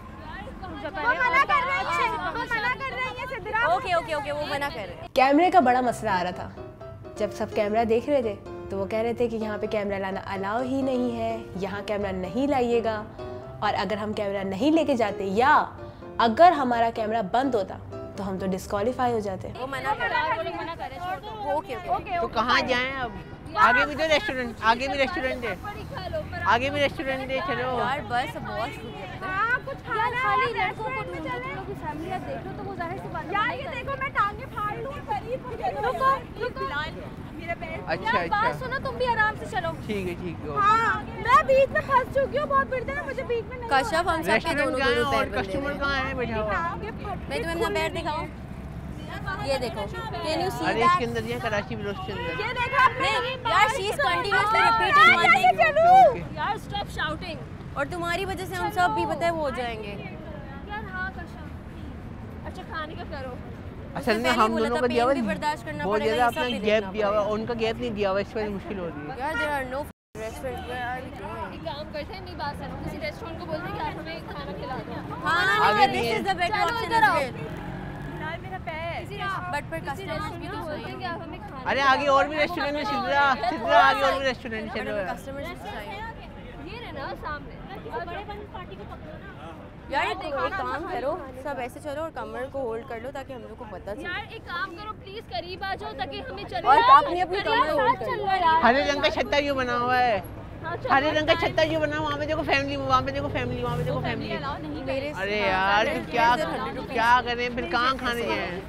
ओके ओके ओके वो मना कर रहे हैं। कैमरे का बड़ा मसला आ रहा था। जब सब कैमरा देख रहे थे तो वो कह रहे थे कि यहाँ पे कैमरा लाना अलाउ ही नहीं है, यहाँ कैमरा नहीं लाइएगा, और अगर हम कैमरा नहीं लेके जाते या अगर हमारा कैमरा बंद होता तो हम तो डिस्क्वालीफाई हो जाते। वो मना कर रहे हैं। ओके ओके तो कहाँ जाएं अब? आगे भी तो रेस्टोरेंट, आगे भी रेस्टोरेंट है, आगे भी रेस्टोरेंट है। चलो यार बस बहुत कुछ खाली लड़कों को ढूंढो, तुम लोग की फैमिली आप देख लो तो वो जाहिर सी बात है। यार ये देखो मैं टांगे फाड़ लूं करीब। रुको रुको मेरा पैर। अच्छा अच्छा बात सुनो, तुम भी आराम से चलो। ठीक है ठीक है। हाँ मैं बीच में फंस चुकी हूँ, बहुत पीड़ते ना मुझे बीच में नहीं। कश्यप हम सब के दोनों दोनों पैर बंधे। कस्टमर कहाँ है बैठा हुआ? मैं तुम्हें अपना पैर दिखाऊं? ये देखो, कैन यू सी दैट? अरे इसके अंदर ये कराची ब्लोच के अंदर। ये देखो आपने यार she is continuously repeating one thing. यार स्टॉप शाउटिंग। और तुम्हारी वजह से हम सब भी पता है वो हो जाएंगे। यार हां कश्यप। अच्छा खाने का करो। असल में हम दोनों का दिया हुआ बर्दाश्त करना बहुत पड़ेगा। ज्यादा अपना गैप दिया हुआ, उनका गैप नहीं दिया हुआ, इस वजह से मुश्किल हो रही है। यार there are no restaurant where are we going? एक काम करते हैं, मेरी बात सुनो, किसी रेस्टोरेंट को बोलते हैं कि आप हमें खाना खिला दो। खाना आगे नहीं, भी this is the better option as well. मेरा पैर बट पर कस्टमर्स भी तो बोलते हैं कि आप हमें खाना। अरे आगे और भी रेस्टोरेंट है, सिद्रा सिद्रा आगे और भी रेस्टोरेंट चलो यार। कस्टमर्स चाहिए ये रहे ना सामने, किसी बड़े बंद पार्टी को पकड़ो ना। यार एक काम करो, सब ऐसे चलो और कमर को होल्ड कर लो ताकि हम लोग को पता चले। यार एक काम करो प्लीज, करीब आ जाओ ताकि हमें चले। और अपनी अपनी कमर होल्ड कर लो यार। हरे रंग का छत्ता क्यों बना हुआ है? हरे रंग का छत्ता क्यों बना? वहाँ पे देखो फैमिली, वहाँ पे देखो फैमिली, वहाँ पे देखो फैमिली। अरे यार तो क्या क्या करें फिर, कहाँ खाने जाएं?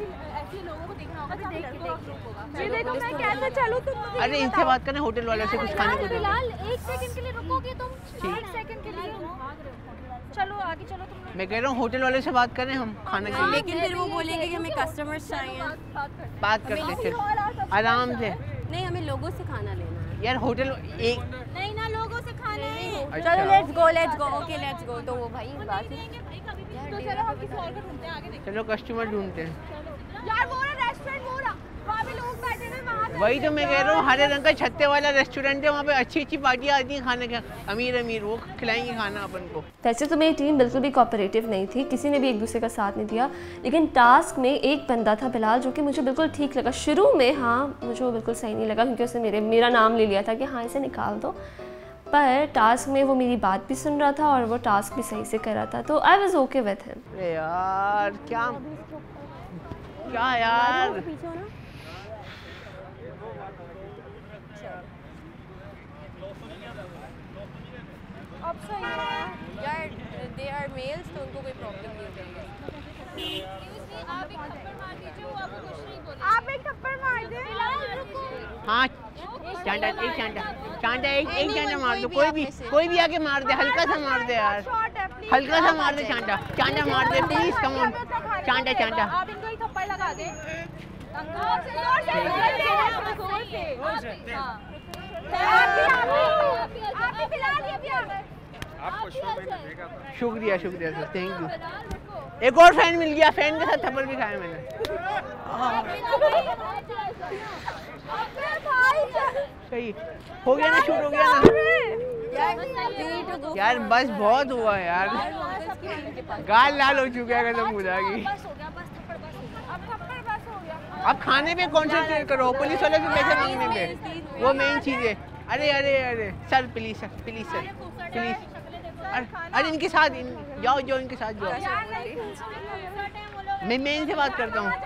ये देखो मैं कैसे चलूं, तुम अरे इनसे बात करें, होटल वाले से कुछ खाने को दो। बिलाल एक सेकंड के लिए रुकोगे तुम? एक सेकंड के लिए चलो आगे चलो तुम लोग। मैं कह रहा हूँ होटल वाले से बात करें हम खाने के लिए। लेकिन फिर वो बोलेंगे कि हमें कस्टमर्स चाहिए। बात करते चल आराम से। नहीं हमें लोगों से खाना लेना है यार होटल एक नहीं ना, लोगों से खाना है। अच्छा। चलो let's go let's go okay let's go. तो वो भाई बात है, तो चलो हम किसी और को ढूंढते हैं, आगे देखो। चलो कस्टमर ढूंढते हैं। यार वो रहा रेस्टोरेंट, वो रहा वहाँ पे लोग बैठे हैं, वहाँ पे। वही तो मैं कह रहा हूँ, हरे रंग का छत्ते वाला रेस्टोरेंट है, वहाँ पे अच्छी अच्छी पार्टियाँ आती हैं खाने का, अमीर अमीर वो खिलाएंगे खाना अपन को। वैसे तो मेरी टीम बिल्कुल भी कोऑपरेटिव नहीं थी, किसी ने भी एक दूसरे का साथ नहीं दिया, लेकिन टास्क में एक बंदा था बिलाल जो कि मुझे बिल्कुल ठीक लगा शुरू में। हाँ मुझे वो बिल्कुल सही नहीं लगा क्योंकि उसने मेरे मेरा नाम ले लिया था कि हाँ इसे निकाल दो, पर टास्क में वो मेरी बात भी सुन रहा था और वो टास्क भी सही से कर रहा था, तो I was okay with him. अरे यार क्या क्या यार अब सही है यार, दे आर मेल्स तो उनको कोई प्रॉब्लम नहीं होगी। आप एक थप्पड़ मार दीजिए, वो आपको कुछ नहीं बोलेगा। आप एक थप्पड़ मार दे। हाँ चांटा एक चांटा चांटा एक एक चांटा मार दो, कोई भी कोई भी आके मार दे, हल्का सा मार दे यार, हल्का सा मार दे चांटा चांटा मार दे प्लीज, कम ऑन चांटा चांटा। आप इनको ही थप्पड़ लगा दे। शुक्रिया शुक्रिया सर, थैंक यू। एक और फैन मिल गया, फैन के साथ थप्पड़ भी खाया मैंने। सही हो गया ना, शूट हो गया ना यार, बस बहुत हुआ यार, गाल लाल हो चुका है कसम खुदा की। अब खाने पे कॉन्सेंट्रेट करो, पुलिस वाले से पैसे मांगने पे, वो मेन चीज है। अरे अरे अरे sir please sir please sir please, अरे इनके साथ इन, जाओ जाओ इनके साथ जाओ, मैं मैं इनसे बात करता हूँ।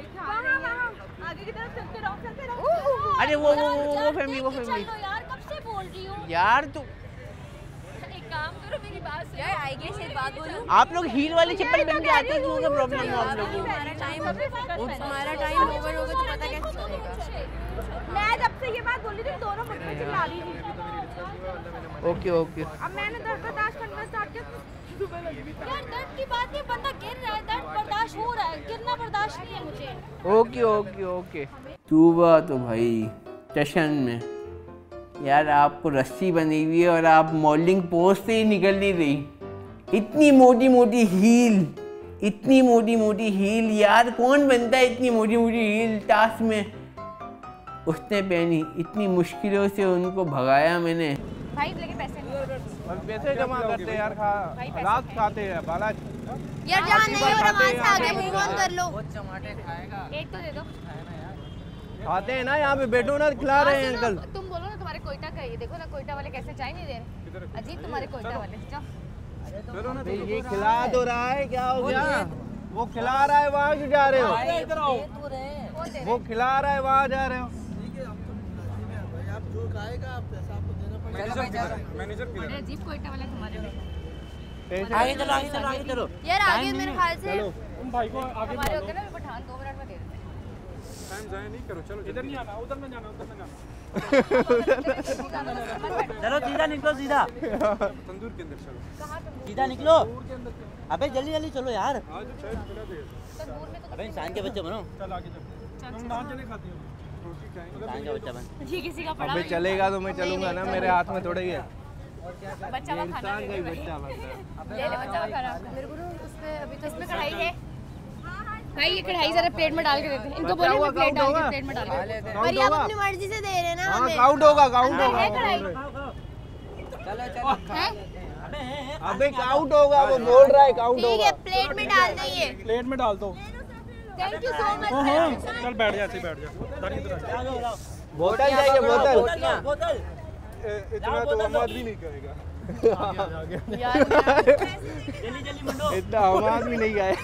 अरे वो वो वो वो फैमिली वो फैमिली यार कब से बोल रही हूँ यार, तू एक काम करो मेरी बात सुनो। यार आई गेस एक बात बोलूं, आप लोग हील वाली चप्पल पहन के आते हो, क्यों क्या प्रॉब्लम है आप लोगों को? हमारा टाइम हमारा टाइम ओवर होगा तो पता कैसे चलेगा। मैं जब से ये बात बोल रही थी दोनों मुझसे चिल्ला रही थी। ओके ओके अब मैंने दर्द बर्दाश्त करना स्टार्ट किया। यार दर्द की बात नहीं, बंदा गिर रहा है, दर्द बर्दाश्त हो रहा है, गिरना बर्दाश्त नहीं है मुझे। Okay okay okay. तूबा तो भाई स्टेशन में यार आपको रस्सी बनी हुई है और आप मॉडलिंग पोस्ट से ही निकल नहीं रही, इतनी मोटी मोटी हील, इतनी मोटी मोटी हील यार, कौन बनता है इतनी मोटी मोटी हील टास्क में? उसने पहनी। इतनी मुश्किलों से उनको भगाया मैंने। भाई लेकिन पैसे नहीं, पैसे जमा करते यार, खा हालात खाते हैं बालाज यार जहाँ नहीं हो रहा वहाँ से आगे मूव ऑन कर लो। एक तो दे दो। आते हैं ना यहाँ पे, बैठो ना, खिला रहे हैं अंकल। तुम बोलो ना तुम्हारे कोयटा का, ये देखो ना कोयटा वाले कैसे चाय नहीं दे रहे, अजीब तुम्हारे कोयटा वाले। जाओ ये खिला तो रहा है, क्या हो गया? वो खिला रहा है, वहाँ क्यों जा रहे हो? वो खिला रहा है, वहाँ जा रहे हो? अजीब कोयटा वाले तुम्हारे में। आगे चलो आगे चलो आगे चलो यार आगे मेरे ख्याल से तुम भाई को आगे हमारे होते हैं ना पठान, दो मिनट में दे देते हैं। टाइम जाया नहीं करो, चलो इधर नहीं आना, उधर में जाना, उधर में जाना। चलो सीधा निकलो, सीधा तंदूर के अंदर चलो, सीधा निकलो। अबे जल्दी जल्दी चलो यार, आज चाय पिला दे। अबे इंसान के बच्चे बनो। चल आगे चल, तुम नान चले खाते हो रोटी खाएंगे, इंसान का बच्चा बन। जी किसी का पड़ा अबे चलेगा तो मैं चलूंगा ना, मेरे हाथ में थोड़े ही है। बच्चा का खाना इंसान का ही बच्चा बनता है। ले ले बच्चा का खाना। मेरे को ना उसमें अभी तो इसमें कढ़ाई है भाई, ये कढ़ाई जरा प्लेट में डाल के देते हैं इनको, बोले मैं प्लेट डाल के प्लेट में डाल के। और ये आप अपनी मर्जी से दे रहे हैं ना हमें। काउंट होगा, काउंट होगा। है कढ़ाई। चलो चलो, अबे काउंट होगा, वो बोल रहा है काउंट होगा। ठीक है, प्लेट में डाल देंगे। प्लेट में डाल दो। Thank you so much. चल बैठ जा, ऐसे बैठ जा। दानी इधर आ जा। बोतल चाहिए, बोतल। बोतल इतना तो आवाज भी नहीं करेगा। जल्दी जल्दी मंडो, इतना आवाज भी नहीं आए।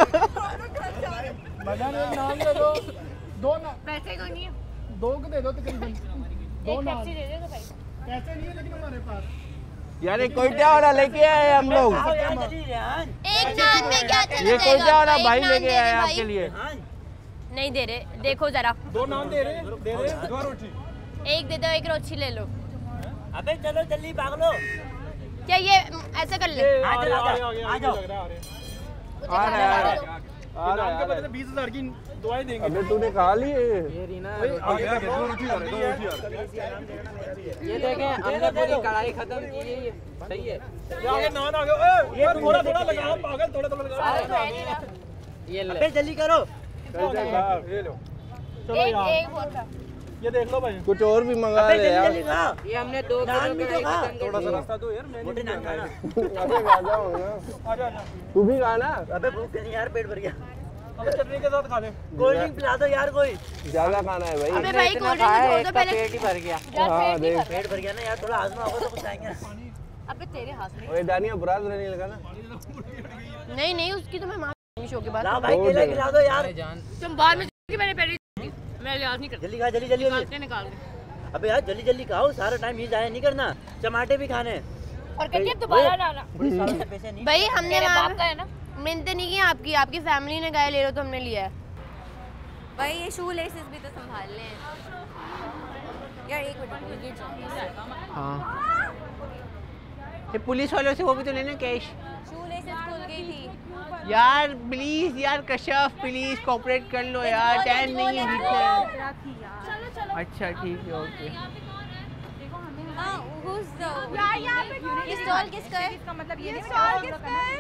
मजा नहीं, नाम दे दो, दो ना, पैसे को नहीं है, दो को दे दो तकरीबन, दो एक ना। पेप्सी दे दे तो भाई। पैसे नहीं है लेकिन हमारे पास। यार ये कोयटा वाला लेके आए हम लोग। एक नान में क्या चला ये जाएगा? कोयटा वाला एक भाई नान लेके दे आए दे आपके भाई। लिए। नहीं दे रहे, देखो जरा। दो नान दे रहे, दे रहे, दो रोटी। एक दे दो, एक रोटी ले लो। अबे चलो जल्दी भाग लो। क्या ये ऐसा कर ले? आ जाओ आ जाओ आ जाओ। आ रहा है, आ रहा नान के है। बदले बीस हजार की दवाई देंगे। अबे तूने खा ली है? ये दो रोटी आ रही, दो रोटी आ रही। ये देखें हमने पूरी कढ़ाई खत्म की है, ये सही है। ये आगे नान आ गया। ए ये थोड़ा थोड़ा लगा, पागल, थोड़ा थोड़ा लगा। ये ले। अबे जल्दी करो। चल चल साहब, ये लो। चलो एक यार, एक बोल रहा। ये देख लो भाई, कुछ और भी मंगा अबे ले जल्दी यार। जल्दी खा। ये हमने दो नान भी तो खा। थोड़ा सा रास्ता दो यार, मैंने मोटे नान खाना। अबे खा जाओ ना। आ जा, आ जा। तू भी खाना। अबे भूख नहीं यार, पेट भर गया। अबे चटनी के साथ खा ले। कोल्ड ड्रिंक पिला दो यार कोई। ज्यादा खाना है भाई। अबे भाई कोल्ड ड्रिंक छोड़ दो पहले। पेट ही भर गया। हाँ देख। पेट भर गया ना यार, थोड़ा आजमा होगा तो कुछ आएंगे। अबे तेरे हाथ में। ओए दानिया बुरा तो नहीं लगा ना? नहीं नहीं उसकी तो मैं माँ शो के बाद। ला भाई केला खिला दो यार। तुम बाद में कि मैंने पहले मैं याद नहीं करता। जल्दी खा, जल्दी जल्दी निकाल के निकाल के। अबे यार जल्दी जल्दी खाओ, सारा टाइम ये जाया नहीं करना। टमाटे भी खाने। और केचप दोबारा डालना। पैसे नहीं। भाई हमने मेरे वहाँ बाप का है ना। मिन्नतें नहीं की आपकी, आपकी फैमिली ने गाय ले लो तो हमने लिया है। भाई ये शू लेसेस भी तो संभाल लें यार। एक मिनट गिर जाओ। हाँ ये पुलिस वालों से वो भी तो लेना कैश। शू लेसेस खुल गई थी यार प्लीज यार कश्यप प्लीज कोऑपरेट कर लो यार, टाइम नहीं है बीच में। अच्छा ठीक है ओके। हां who's the यार यहाँ पे ये स्टॉल किसका है? इसका मतलब ये स्टॉल किसका है?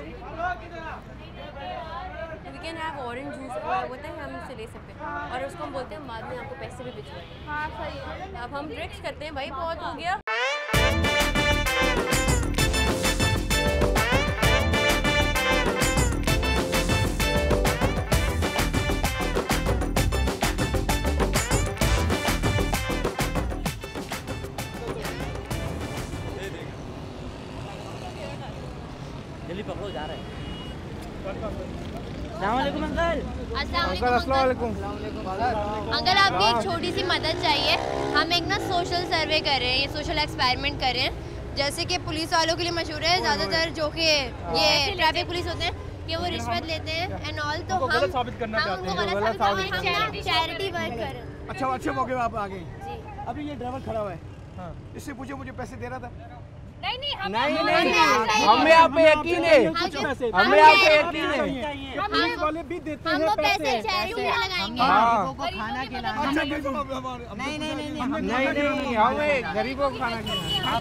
We can have orange juice होता है, हम उससे ले सकते हैं और उसको हम बोलते हैं बाद में आपको पैसे भी भिजवाएंगे। हाँ सही है। अब हम ट्रिक्स करते हैं भाई, बहुत हो गया। जल्दी पकड़ो, जा रहे हैं। अस्सलाम वालेकुम अंकल। अस्सलाम वालेकुम अंकल, आपकी एक छोटी सी मदद चाहिए। हम एक ना सोशल सर्वे कर रहे हैं, ये सोशल एक्सपेरिमेंट कर रहे हैं। जैसे कि पुलिस वालों के लिए मशहूर है ज़्यादातर जो कि ये ट्रैफिक पुलिस होते हैं कि वो रिश्वत लेते हैं एंड ऑल, तो हम गलत साबित करना हम चाहते उनको हैं। गलत साबित करते हैं। हम चैरिटी वर्क कर रहे हैं। अच्छा अच्छे मौके पे आप आ गए। अभी ये ड्राइवर खड़ा हुआ है, इससे पूछे मुझे पैसे दे रहा था। नहीं नहीं हम नहीं नहीं हमें आप पे यकीन है, हमें आप पे यकीन है। पुलिस वाले भी देते हम हैं वो पैसे पैसे। चैरिटी में लगाएंगे। हाँ। खाना खिलाना। अच्छा नहीं नहीं नहीं नहीं नहीं हमें गरीबों को खाना खिलाना।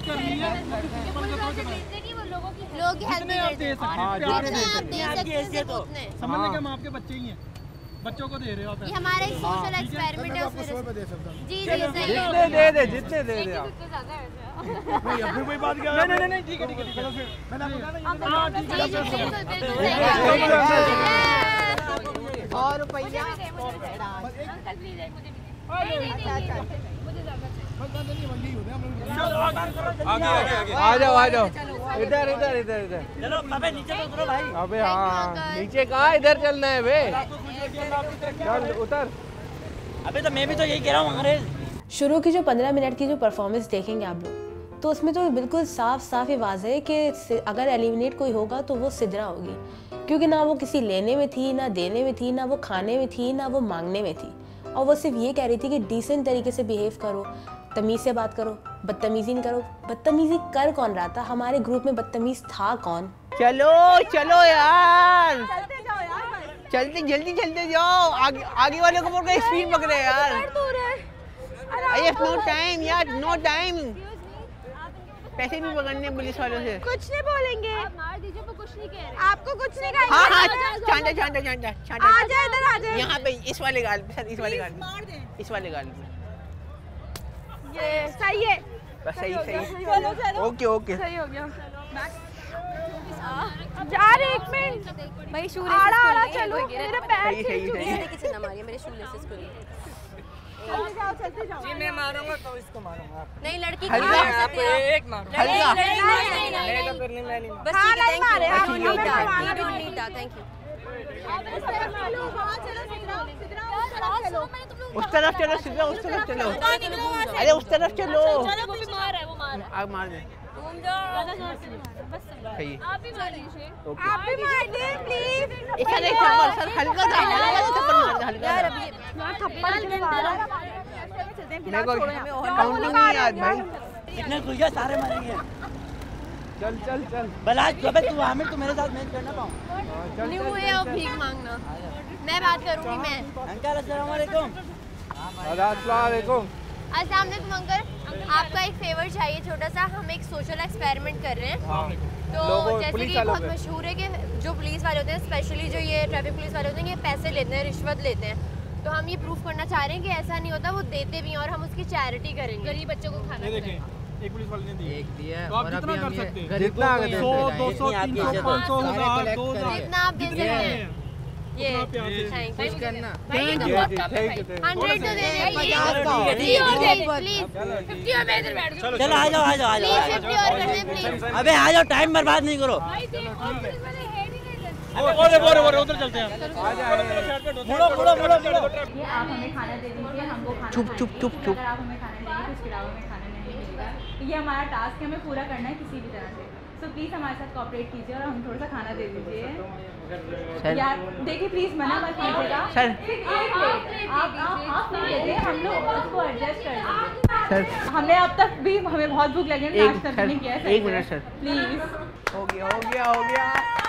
लोग की हेल्प जितने आप दे सकते हैं, जितने आप दे सकते हैं समझने के हम आपके बच्चे ही हैं। बच्चों को दे रहे हो आप? ये हमारा एक सोशल एक्सपेरिमेंट है उसमें जी जी सही जितने दे दे जितने दे दे आप नहीं अब कोई बात क्या नहीं नहीं नहीं ठीक है ठीक है ठीक है मैंने आपको और रुपया आगे आगे आगे आ जाओ आ जाओ इधर इधर इधर इधर चलो अबे नीचे तो उतरो भाई। अबे हाँ नीचे कहाँ इधर चलना है बे चल उतर। अबे तो मैं भी तो यही कह रहा हूँ अंग्रेज। शुरू की जो पंद्रह मिनट की जो परफॉर्मेंस देखेंगे आप लोग तो उसमें तो बिल्कुल साफ साफ ये वाज़ है कि अगर एलिमिनेट कोई होगा तो वो सिद्रा होगी, क्योंकि ना वो किसी लेने में थी, ना देने में थी, ना वो खाने में थी, ना वो मांगने में थी, और वो सिर्फ ये कह रही थी कि डिसेंट तरीके से बिहेव करो, तमीज़ से बात करो, बदतमीज़ी नहीं करो। बदतमीज़ी कर कौन रहा था? हमारे ग्रुप में बदतमीज़ था कौन? चलो चलो यार चलते जल्दी चलते जाओ, आगे आगे वाले को बोल स्पीड पकड़े यार। आई हैव नो टाइम यार, नो टाइम। पैसे भी पकड़ने पुलिस वालों से। कुछ नहीं बोलेंगे, आप मार दीजिए वो कुछ नहीं कह रहे। आपको कुछ नहीं कहेंगे। हाँ हाँ चांटा चांटा चांटा चांटा आ जाए इधर आ जाए। यहाँ पे इस वाले गाल पे सर, इस वाले गाल पे, इस वाले गाल पे। ये सही है, बस सही सही चलो चलो ओके ओके सही हो गया। यार एक मिनट भाई शू आड़ा आड़ा चलो, मेरा पैर सही सही सही किसी ना मारिए मेरे शू लेसेस को। चलते जाओ चलते जाओ। जी मैं मारूंगा तो इसको मारूंगा। नहीं लड़की हल्का एक मारो हल्का नहीं नहीं नहीं तो फिर नहीं मैं नहीं बस ठीक है, thank you. We don't need that, thank you. उस तरफ चलो सीधा, उस तरफ चलो। अरे उस तरफ चलो। मार है वो मार है। आग मार दे। घूम जाओ। सही आप भी मार दीजिए। आप भी मार दे प्लीज। ऐसा नहीं थप्पड़ सर, हल्का था, हल्का था थप्पड़ मार दे, हल्का यार था। अभी यार थप्पड़ क्यों मार रहा है? मेरे को काउंटिंग नहीं याद भाई। इतने खुल गया सारे मरेंगे। चल चल चल बलाज अबे तू आमिर तू मेरे साथ मैच करना पाऊँ। न्यू है और भीख मांगना। मैं बात करूंगी मैं। अंकल अस्सलाम वालेकुम। अस्सलाम वालेकुम। अस्सलाम वालेकुम अंकल, आपका एक फेवर चाहिए छोटा सा। हम एक सोशल एक्सपेरिमेंट कर रहे हैं। तो जैसे कि बहुत मशहूर है कि जो पुलिस वाले होते हैं, स्पेशली जो ये ट्रैफिक पुलिस वाले होते हैं, ये पैसे लेते हैं, रिश्वत लेते हैं। तो हम ये प्रूफ करना चाह रहे हैं कि ऐसा नहीं होता, वो देते भी हैं और हम उसकी चैरिटी करेंगे। गरीब बच्चों को खाना देखें एक पुलिस वाले ने दी, एक दिया तो आप और कितना अभी कर हम ये सकते हैं? गरीबों जितना को सौ ये दो सौ तीन सौ पाँच सौ हजार दो हजार जितना आप दे सकते हैं। ये थैंक यू करना thank you thank you hundred तो दे दें प्लीज फिफ्टी और मैं इधर बैठ जाऊँ। चलो आ जाओ आ जाओ आ जाओ। प्लीज फिफ्टी और कर दें प्लीज। अबे आ जाओ, टाइम बर्बाद नहीं करो। बोरे बोरे बोरे उधर चलते हैं। मुड़ो मुड़ो मुड़ो मुड़ो। ये आप हमें खाना दे दीजिए, हमको खाना चुप चुप चुप चुप। अगर आप हमें खाना देंगे तो इसके अलावा हमें खाना नहीं मिलेगा। तो ये हमारा टास्क है, हमें पूरा करना है किसी भी तरह से। सो प्लीज़ हमारे साथ कोऑपरेट कीजिए और हम थोड़ा सा खाना दे दीजिए। यार देखिए प्लीज़ मना मत कीजिएगा। सर सिर्फ एक प्लेट आप आप हाफ नहीं देते, हम लोग उसको एडजस्ट कर देंगे। सर हमें अब तक भी हमें बहुत भूख लगी है, एक नाश्ता भी सर नहीं किया है। एक मिनट सर, प्लीज़ हो गया हो गया हो गया।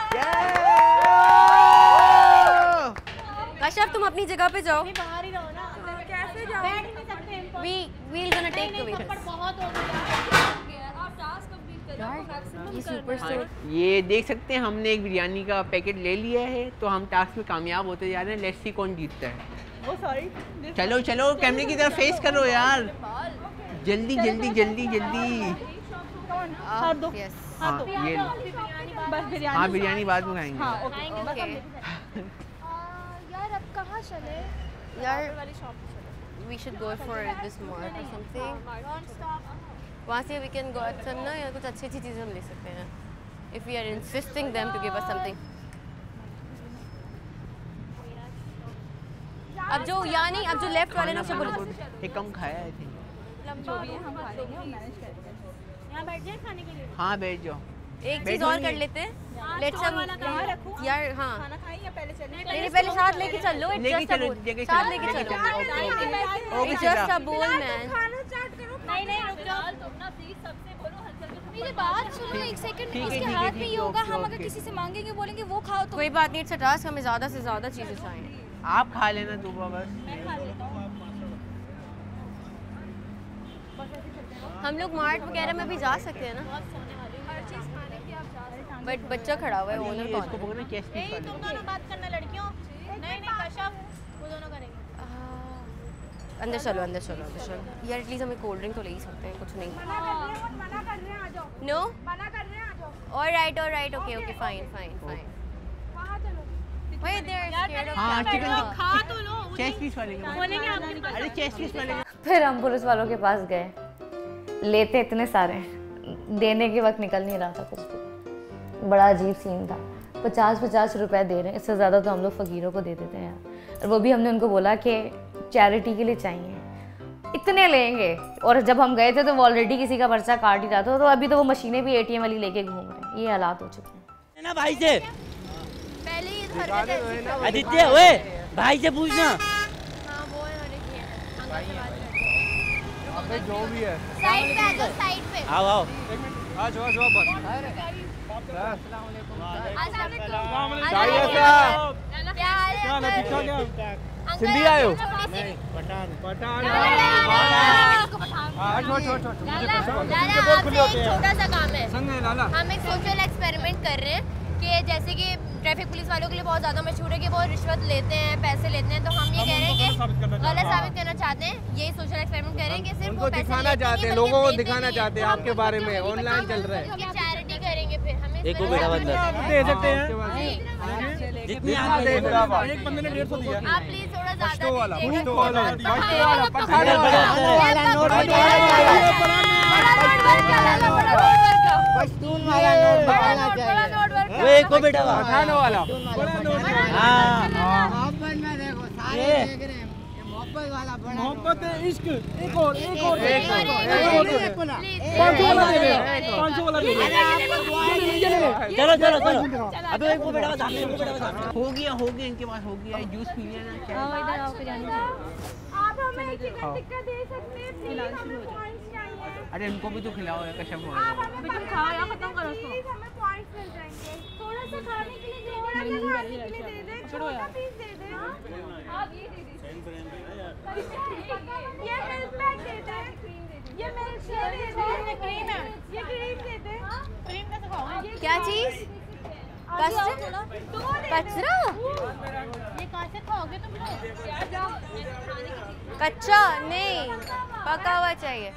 कश्यप तुम अपनी जगह पे जाओ। बाहर ही रहो ना, कैसे जाओ? बैठ नहीं सकते हम। We will gonna take the wait. बहुत हो गया, आप टास्क कंप्लीट करो, मैक्सिमम ये सुपरस्टार ये देख सकते हैं हमने एक बिरयानी का पैकेट ले लिया है, तो हम टास्क में कामयाब होते जा रहे हैं। लेट्स सी कौन जीतता है। Oh sorry. चलो चलो कैमरे की तरफ फेस करो यार, जल्दी जल्दी जल्दी जल्दी। हाथ दो। हाँ ये लो। बस बिरयानी। हाँ बिरयानी बाद में खाएंगे। हाँ ओके ओके। यार अब कहाँ चले यार वाली शॉप पे चलो। We should go for this mall or something. वहाँ से वी कैन गो सम ना, या कुछ अच्छी अच्छी चीज़ें हम ले सकते हैं if we are insisting them to give us something. अब जो यानी अब जो लेफ्ट वाले ने उसे बोलो एक कम खाया है थी। जो भी है हम खा लेंगे, हम मैनेज कर लेंगे। यहाँ बैठ जाए खाने के लिए। हाँ बैठ जाओ। एक चीज़ और कर लेते हैं। लेट्स हम यार हाँ खाना खाएं या पहले चलें? नहीं नहीं पहले साथ लेके चल लो। लेके चलो, लेके चलो, साथ लेके लेके चलो। चलो, okay It's just a bowl man। खाना चाट करो। नहीं नहीं रुक जाओ तुम ना, प्लीज सबसे बोलो हल्का हल्का। मेरी बात सुनो एक सेकंड, ठीक है, उसके ठीक है, हाथ ठीक में है, ये होगा, ओके, हम अगर ओके। किसी से मांगेंगे बोलेंगे वो खाओ तो कोई बात नहीं, इट्स अ टास्क, हमें ज़्यादा से ज़्यादा चीज़ें चाहिए। आप खा लेना दुबा बस। हम लोग मार्ट वगैरह में भी जा सकते हैं ना, बट बच्चा खड़ा हुआ है, ओनर कौन इसको पकड़ना, चेस्ट पीस तुम दोनों बात करना लड़कियों। नहीं नहीं कश्यप अंदर चलो अंदर चलो अंदर चलो यार एटलीस्ट हमें कोल्ड ड्रिंक तो ले ही सकते हैं कुछ नहीं no alright alright okay okay fine fine fine Wait, they're scared of हाँ, cat. chicken खा तो लो चेस्ट पीस वाले अरे चेस्ट पीस वाले फिर हम पुलिस वालों के पास गए, लेते इतने सारे, देने के वक्त निकल नहीं रहा था कुछ भी। बड़ा अजीब सीन था। पचास पचास रुपए दे रहे हैं, इससे ज़्यादा तो हम लोग फ़कीरों को दे देते हैं यार। और वो भी हमने उनको बोला कि चैरिटी के लिए चाहिए, इतने लेंगे। और जब हम गए थे तो वो ऑलरेडी किसी का पर्चा काट ही रहा था, तो अभी तो वो मशीनें भी एटीएम वाली लेके घूम रहे हैं। ये हालात हो चुके हैं ना भाई से। पहले ही हरकत ऐसी थी। आदित्य ओए भाई से पूछना। हाँ वो इन्होंने किया है। अंकल से बात करते हैं। अबे जो भी है साइड पे आ जाओ साइड पे। आओ आओ। एक मिनट आ जाओ आ जाओ बस। अस्सलाम वालेकुम। क्या हाल है? क्या ठीक ठाक है? सिंधी आए हो? पठान पठान। छोटा सा काम है। हम एक सोशल एक्सपेरिमेंट कर रहे हैं कि जैसे कि ट्रैफिक पुलिस वालों के लिए बहुत ज़्यादा मशहूर है कि वो रिश्वत लेते हैं, पैसे लेते हैं, तो हम ये कह रहे हैं कि गलत साबित करना चाहते हैं। यही सोशल एक्सपेरिमेंट कर रहे हैं कि सिर्फ वो पैसे दिखाना चाहते हैं, लोगों को दिखाना चाहते हैं आपके बारे में। ऑनलाइन चल रहा है, चैरिटी करेंगे फिर हमें एक को बेटा बंदा दे सकते हैं जितनी आप दे एक बंदे ने डेढ़ सौ दिया। आप प्लीज थोड़ा ज़्यादा पश्तो वाला दीजिएगा। पश्तो वाला पश्तो वाला पठान वाला नोट पश्तून वाला नोट बताना चाहिए। वो एक को बेटा पठान वाला हाँ मोहब्बत में देखो सारे देख रहे हैं, ये मोहब्बत वाला बड़ा मोहब्बत इश्क एक और एक और एक और पाँच सौ वाला दे दे पाँच सौ वाला दे दे चलो चलो चलो अबे एक को बेटा बता एक को बेटा बता हो गया हो गया इनके पास हो गया जूस पी लेना क्या इधर आओ फिर जाने आप हमें चिकन टिक्का दे सकते हैं प्लीज हमें पॉइंट्स चाहिए। अरे उनको भी तो खिलाओ यार कशम हो आप हमें तुम खाओ या खत्म करो इसको प्लीज हमें पॉइंट्स मिल जाएंगे। थोड़ा सा खाने के लिए दे थोड़ा सा खाने के लिए दे दे छोटा पीस दे दे। आप ये दे दीजिए ये मिल्क पैक दे दे ये मिल्क शेक दे दे ये क्रीम है ये क्रीम दे दे क्रीम कैसे खाओगे? क्या चीज़? कचरा? कचरा? ये कैसे खाओगे तुम लोग? कच्चा नहीं, पका हुआ चाहिए।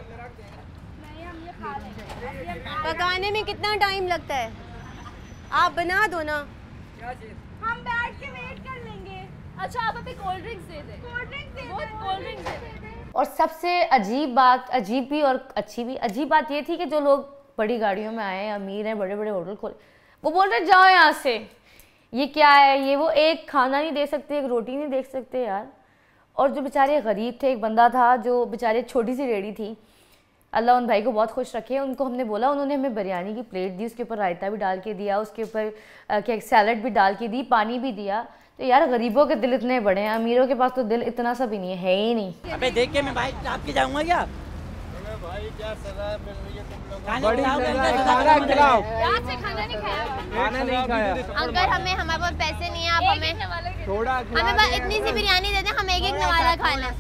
पकाने में कितना टाइम लगता है? आप बना दो ना। हम बैठ के वेट कर लेंगे। अच्छा आप अभी कोल्ड ड्रिंक्स दे दे। कोल्ड ड्रिंक्स दे दे। कोल्ड ड्रिंक्स दे दे। और सबसे अजीब बात, अजीब भी और अच्छी भी, अजीब बात ये थी कि जो लोग बड़ी गाड़ियों में आए हैं, अमीर हैं, बड़े बड़े होटल खोले, वो बोल रहे जाओ यहाँ से, ये क्या है, ये वो, एक खाना नहीं दे सकते, एक रोटी नहीं दे सकते यार। और जो बेचारे गरीब थे, एक बंदा था जो बेचारे छोटी सी रेडी थी, अल्लाह उन भाई को बहुत खुश रखे, उनको हमने बोला, उन्होंने हमें बिरयानी की प्लेट दी, उसके ऊपर रायता भी डाल के दिया, उसके ऊपर क्या सैलड भी डाल के दी, पानी भी दिया। तो यार गरीबों के दिल इतने बड़े हैं, अमीरों के पास तो दिल इतना सा भी नहीं है, है ही नहीं। अबे देख के मैं भाई आपके जाऊंगा क्या? भाई क्या सजा मिल रही है तुम लोग? बड़ी खाना खिलाओ। रात से खाना नहीं खाया। खाना नहीं खाया। अंकल हमें हमारे पास पैसे नहीं है, आप हमें थोड़ा हमें बस इतनी सी बिरयानी दे दें, हम एक एक नवाला खा लें।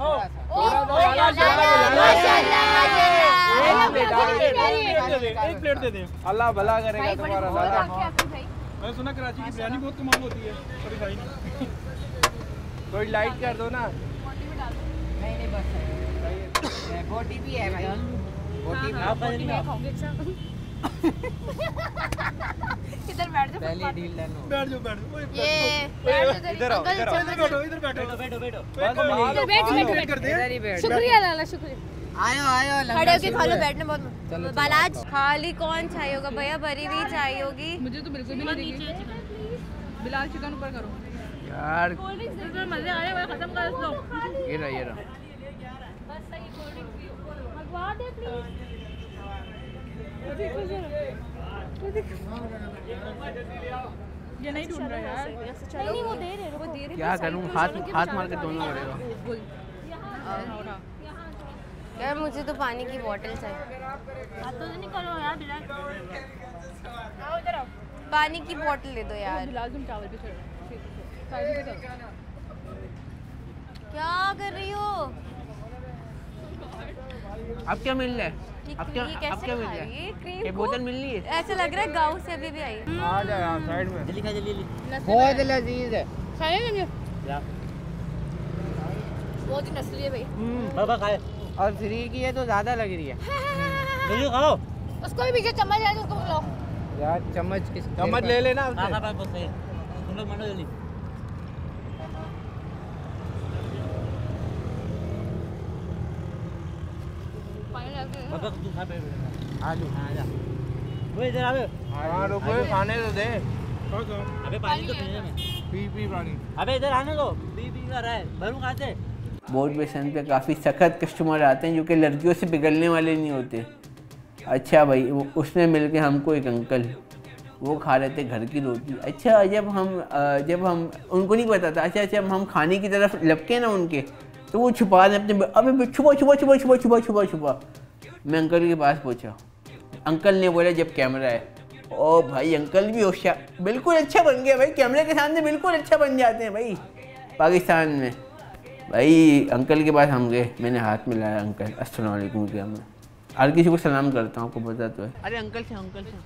एक प्लेट दे दे। अल्लाह भला करेगा तुम्हारा सारा। मैंने सुना कराची की बिरयानी बहुत कमाल होती है। थोड़ी खाई नहीं। थोड़ी लाइट कर दो ना। नहीं नहीं बस बोटी भी है भाई बोटी भी आप बदल में इधर बैठ जाओ। पहली डील डन हो। बैठ जाओ बैठ जाओ। ये बैठ जाओ इधर आओ इधर आओ इधर बैठो इधर बैठो बैठो बैठो बैठ बैठ कर दे। शुक्रिया लाला शुक्रिया। आयो आयो खड़े होके खा लो, बैठने बहुत बालाज खाली कौन चाहिए होगा भैया? भरी हुई चाहिए होगी। मुझे तो बिल्कुल भी नहीं देगी। बिलाल चिकन ऊपर करो यार। कोल्ड ड्रिंक्स दे दो, मजे आ रहे हैं, खत्म कर दो। ये रहा ये रहा बस सही कोल्ड ड्रिंक्स मंगवा दे प्लीज। ये नहीं ढूंढ रहा यार। नहीं नहीं वो दे रहे वो दे रहे। क्या करूं? हाथ हाथ मार के दोनों पड़ेगा। यार मुझे तो पानी की बोतल चाहिए। हाथ तो नहीं करो यार बिलाल। आओ इधर आओ। पानी की बोतल दे दो यार। बिलाल तुम चावल पे चढ़ो। साइड पे करो। क्या कर रही हो? अब क्या मिल रहा है? अब क्या ये अब कैसे क्या मिल खा रहा रही है? है? क्रीम ये को? बोतल मिल रही है? ऐसा लग रहा है गाँव से अभी भी आई। आ जा यार साइड में। जल्दी खा जल्दी जल्दी। बहुत लजीज है। खाएगा नहीं? बहुत ही नस्ली है भाई। बाबा खाए। और फ्री की है तो ज्यादा लग रही है। जल्दी खाओ। उसको भी पीछे चम्मच है तो उसको बुलाओ। यार चम्मच किस चम्मच ले लेना हाँ हाँ बात सही है। तुम लोग मानो जल्दी। बाबा तू खा पे आलू हाँ जा वो इधर आवे। हाँ रुको खाने तो दे। अबे पानी तो पीने में। पी पी पानी। अबे इधर आने दो। पी पी कर रहा है भरूं कहाँ से। बोर्ड बेसन पे काफ़ी सख्त कस्टमर आते हैं जो कि लड़कियों से पिघलने वाले नहीं होते। अच्छा भाई वो उसने मिल के हमको एक अंकल वो खा रहे थे घर की रोटी। अच्छा जब हम जब हम उनको नहीं पता था। अच्छा जब हम खाने की तरफ लपके ना उनके तो वो छुपा रहे अपने अबे छुपा छुपा छुपा छुपा छुपा छुपा छुपा। मैं अंकल के पास पहुंचा। अंकल ने बोला जब कैमरा है। ओ भाई अंकल भी होशियार बिल्कुल अच्छा बन गया भाई। कैमरे के सामने बिल्कुल अच्छा बन जाते हैं भाई पाकिस्तान में। भाई अंकल के पास हम गए। मैंने हाथ मिलाया अंकल अस्सलाम वालेकुम किया। मैं हर किसी को सलाम करता हूँ आपको पता तो है। अरे अंकल से अंकल से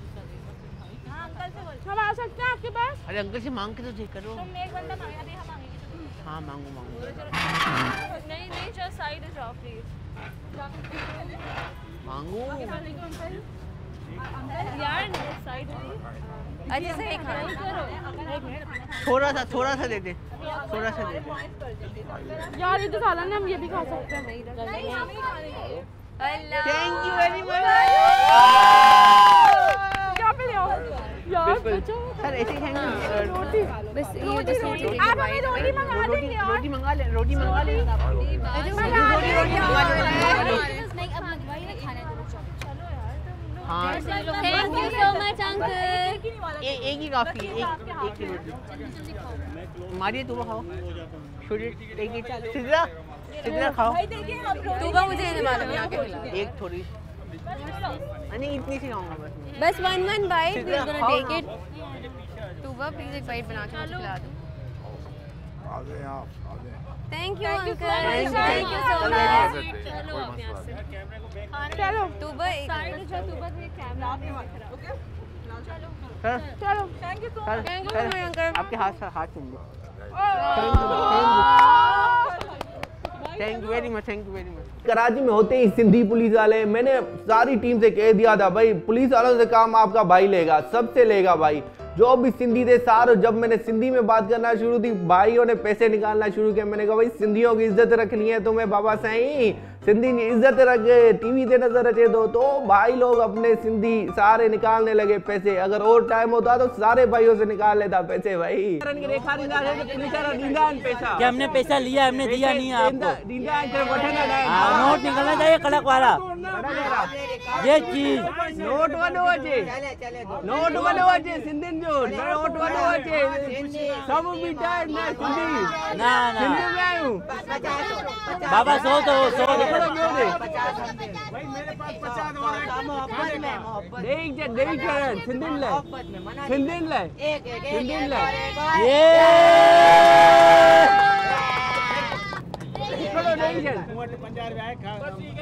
हम आ सकते हैं आपके पास? अरे अंकल से मांग के तो चेक करो। तुम एक बंदा मांगा दे हम मांगेंगे। हाँ मांगो मांगो। नहीं नहीं जस्ट साइड जाओ प्लीज। मांगो यार साइड अच्छे से एक थोड़ा सा थोड़ा सा दे दे थोड़ा सा दे दे। यार ये तो सालन है हम ये भी खा सकते हैं। Thank you very much. क्या पे लियो यार सर ऐसे ही खाएंगे रोटी। बस ये बस रोटी आप हमें रोटी मंगा देंगे यार। रोटी मंगा ले रोटी मंगा ले रोटी रोटी मंगा ले। नहीं अब लगवाई ना खाने दो चलो यार। हाँ thank you so much uncle. एक ही काफी एक एक ही रोटी मारिए तुम खाओ छोटी एक ही सिद्रा सिद्रा खाओ। तूबा मुझे नहीं मालूम यहाँ के खिला। एक थोड़ी नहीं इतनी सी खाऊंगा बस। बस one one bite we gonna take it. Tooba please एक बाइट बना के खिला दो। आ गए आप आ गए। Thank you uncle thank you so much. चलो आप यहाँ से चलो तूबा एक साइड जा तूबा के कैमरा पे ओके सर चलो thank you so much. Thank you uncle. आपके हाथ से हाथ चूम लो। Thank you very much thank you very much. Karachi में होते ही सिंधी पुलिस वाले मैंने सारी टीम से कह दिया था भाई पुलिस वालों से काम आपका भाई लेगा सबसे लेगा भाई जो भी सिंधी थे सारे। जब मैंने सिंधी में बात करना शुरू की भाइयों ने पैसे निकालना शुरू किया। मैंने कहा भाई सिंधियों की इज्जत रखनी है तुम्हें बाबा साईं सिंधी की इज्जत रख टीवी से नजर रखे दो। तो भाई लोग अपने सिंधी सारे निकालने लगे पैसे। अगर और टाइम होता तो सारे भाइयों से निकाल लेता पैसे भाई। क्या हमने पैसा लिया हमने दिया नहीं है आपको। नोट निकलना चाहिए कड़क वाला ये चीज। नोट वालो अचे नोट वालो अचे सिंधियुनि जो नोट वालो अचे सब बीठा है ना सिंधी ना ना सिंधी में आयूं बाबा सौ तो सौ भाई मेरे पास पचास और है। देख जा देख जा सिंधियुनि लाइ सिंधियुनि लाइ सिंधियुनि लाइ ये थोड़ो देख जा पंजाब में आए खा